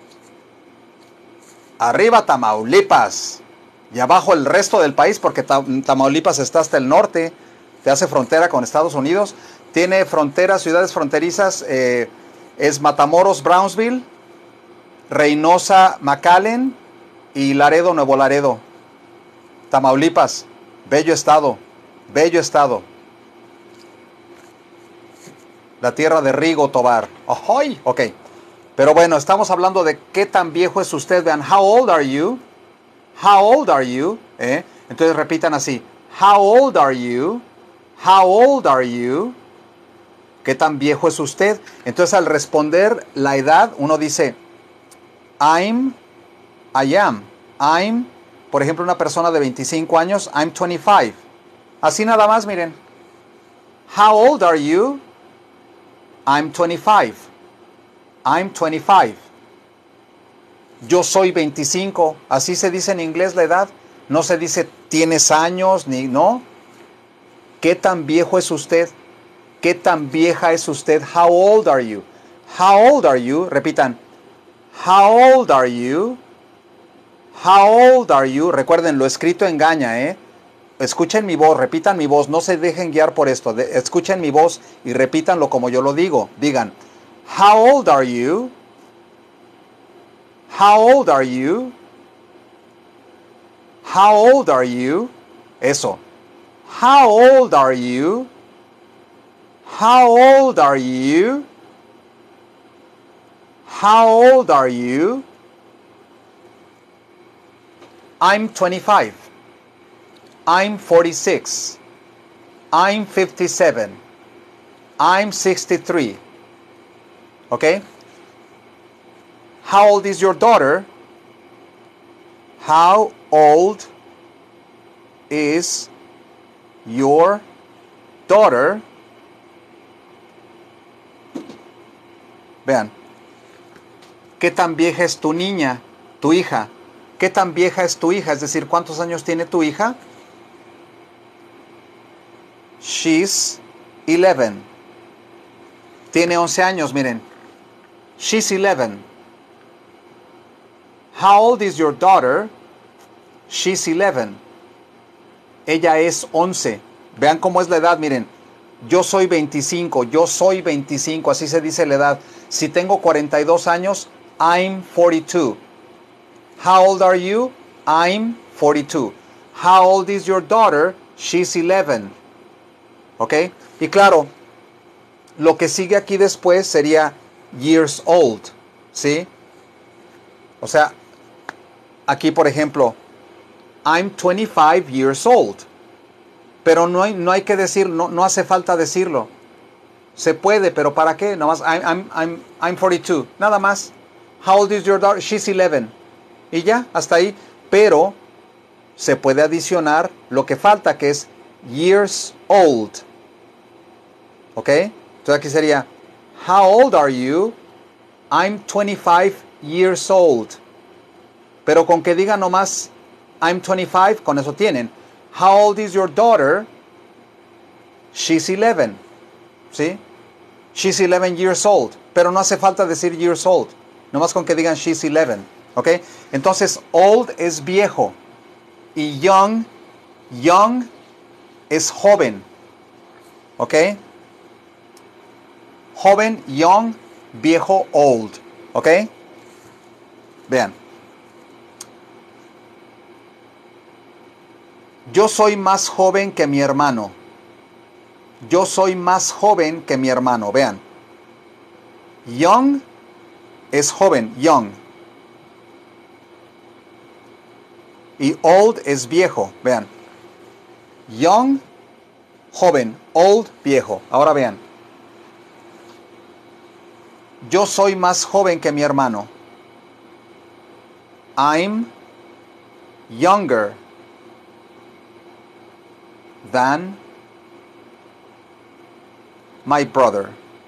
Speaker 1: Arriba Tamaulipas. Y abajo el resto del país, porque Tamaulipas está hasta el norte. Te hace frontera con Estados Unidos. Tiene fronteras, ciudades fronterizas. Eh, es Matamoros, Brownsville, Reynosa, McAllen y Laredo, Nuevo Laredo. Tamaulipas, bello estado, bello estado. La tierra de Rigo Tobar. ¡Ajoy! Ok. Pero bueno, estamos hablando de qué tan viejo es usted. Vean, how old are you? How old are you? ¿Eh? Entonces repitan así. How old are you? How old are you? ¿Qué tan viejo es usted? Entonces al responder la edad, uno dice I'm, I am. I'm, por ejemplo, una persona de veinticinco años, I'm twenty-five. Así nada más, miren. How old are you? I'm twenty-five. I'm twenty-five. Yo soy veinticinco. Así se dice en inglés la edad. No se dice tienes años, ni no. ¿Qué tan viejo es usted? ¿Qué tan vieja es usted? How old are you? How old are you? Repitan. How old are you? How old are you? Recuerden, lo escrito engaña, ¿eh? Escuchen mi voz, repitan mi voz. No se dejen guiar por esto. De, escuchen mi voz y repítanlo como yo lo digo. Digan, how old are you? How old are you? How old are you? Eso. How old are you? How old are you? How old are you? I'm twenty-five. I'm forty-six. I'm fifty-seven. I'm sixty-three. Okay? How old is your daughter? How old is your daughter? Vean. ¿Qué tan vieja es tu niña, tu hija? ¿Qué tan vieja es tu hija? Es decir, ¿cuántos años tiene tu hija? She's eleven. Tiene once años, miren. She's eleven. How old is your daughter? She's eleven. Ella es once. Vean cómo es la edad, miren. Yo soy veinticinco, yo soy veinticinco, así se dice la edad. Si tengo cuarenta y dos años, I'm forty-two. How old are you? I'm forty-two. How old is your daughter? She's eleven. ¿Ok? Y claro, lo que sigue aquí después sería years old. ¿Sí? O sea, aquí por ejemplo, I'm twenty-five years old. Pero no hay, no hay que decir, no, no hace falta decirlo. Se puede, pero ¿para qué? Nada más, I'm, I'm, I'm, I'm forty-two. Nada más. How old is your daughter? She's eleven. Y ya, hasta ahí. Pero se puede adicionar lo que falta, que es years old. ¿Ok? Entonces aquí sería, how old are you? I'm twenty-five years old. Pero con que diga nomás, I'm twenty-five, con eso tienen. How old is your daughter? She's eleven. ¿Sí? She's eleven years old. Pero no hace falta decir years old. Nomás con que digan she's eleven. ¿Ok? Entonces, old es viejo. Y young, young es joven. ¿Ok? Joven, young, viejo, old. ¿Ok? Vean. Yo soy más joven que mi hermano. Yo soy más joven que mi hermano. Vean. Young es joven, young. Y old es viejo. Vean. Young, joven. Old, viejo. Ahora vean. Yo soy más joven que mi hermano. I'm younger than my brother.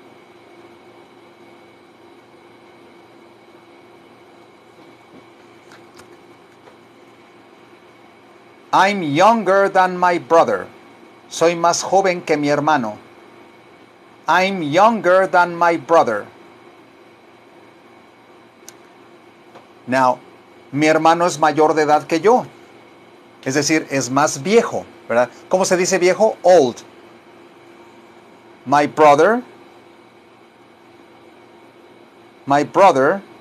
Speaker 1: I'm younger than my brother. Soy más joven que mi hermano. I'm younger than my brother. Now, mi hermano es mayor de edad que yo. Es decir, es más viejo, ¿verdad? ¿Cómo se dice viejo? Old. My brother. My brother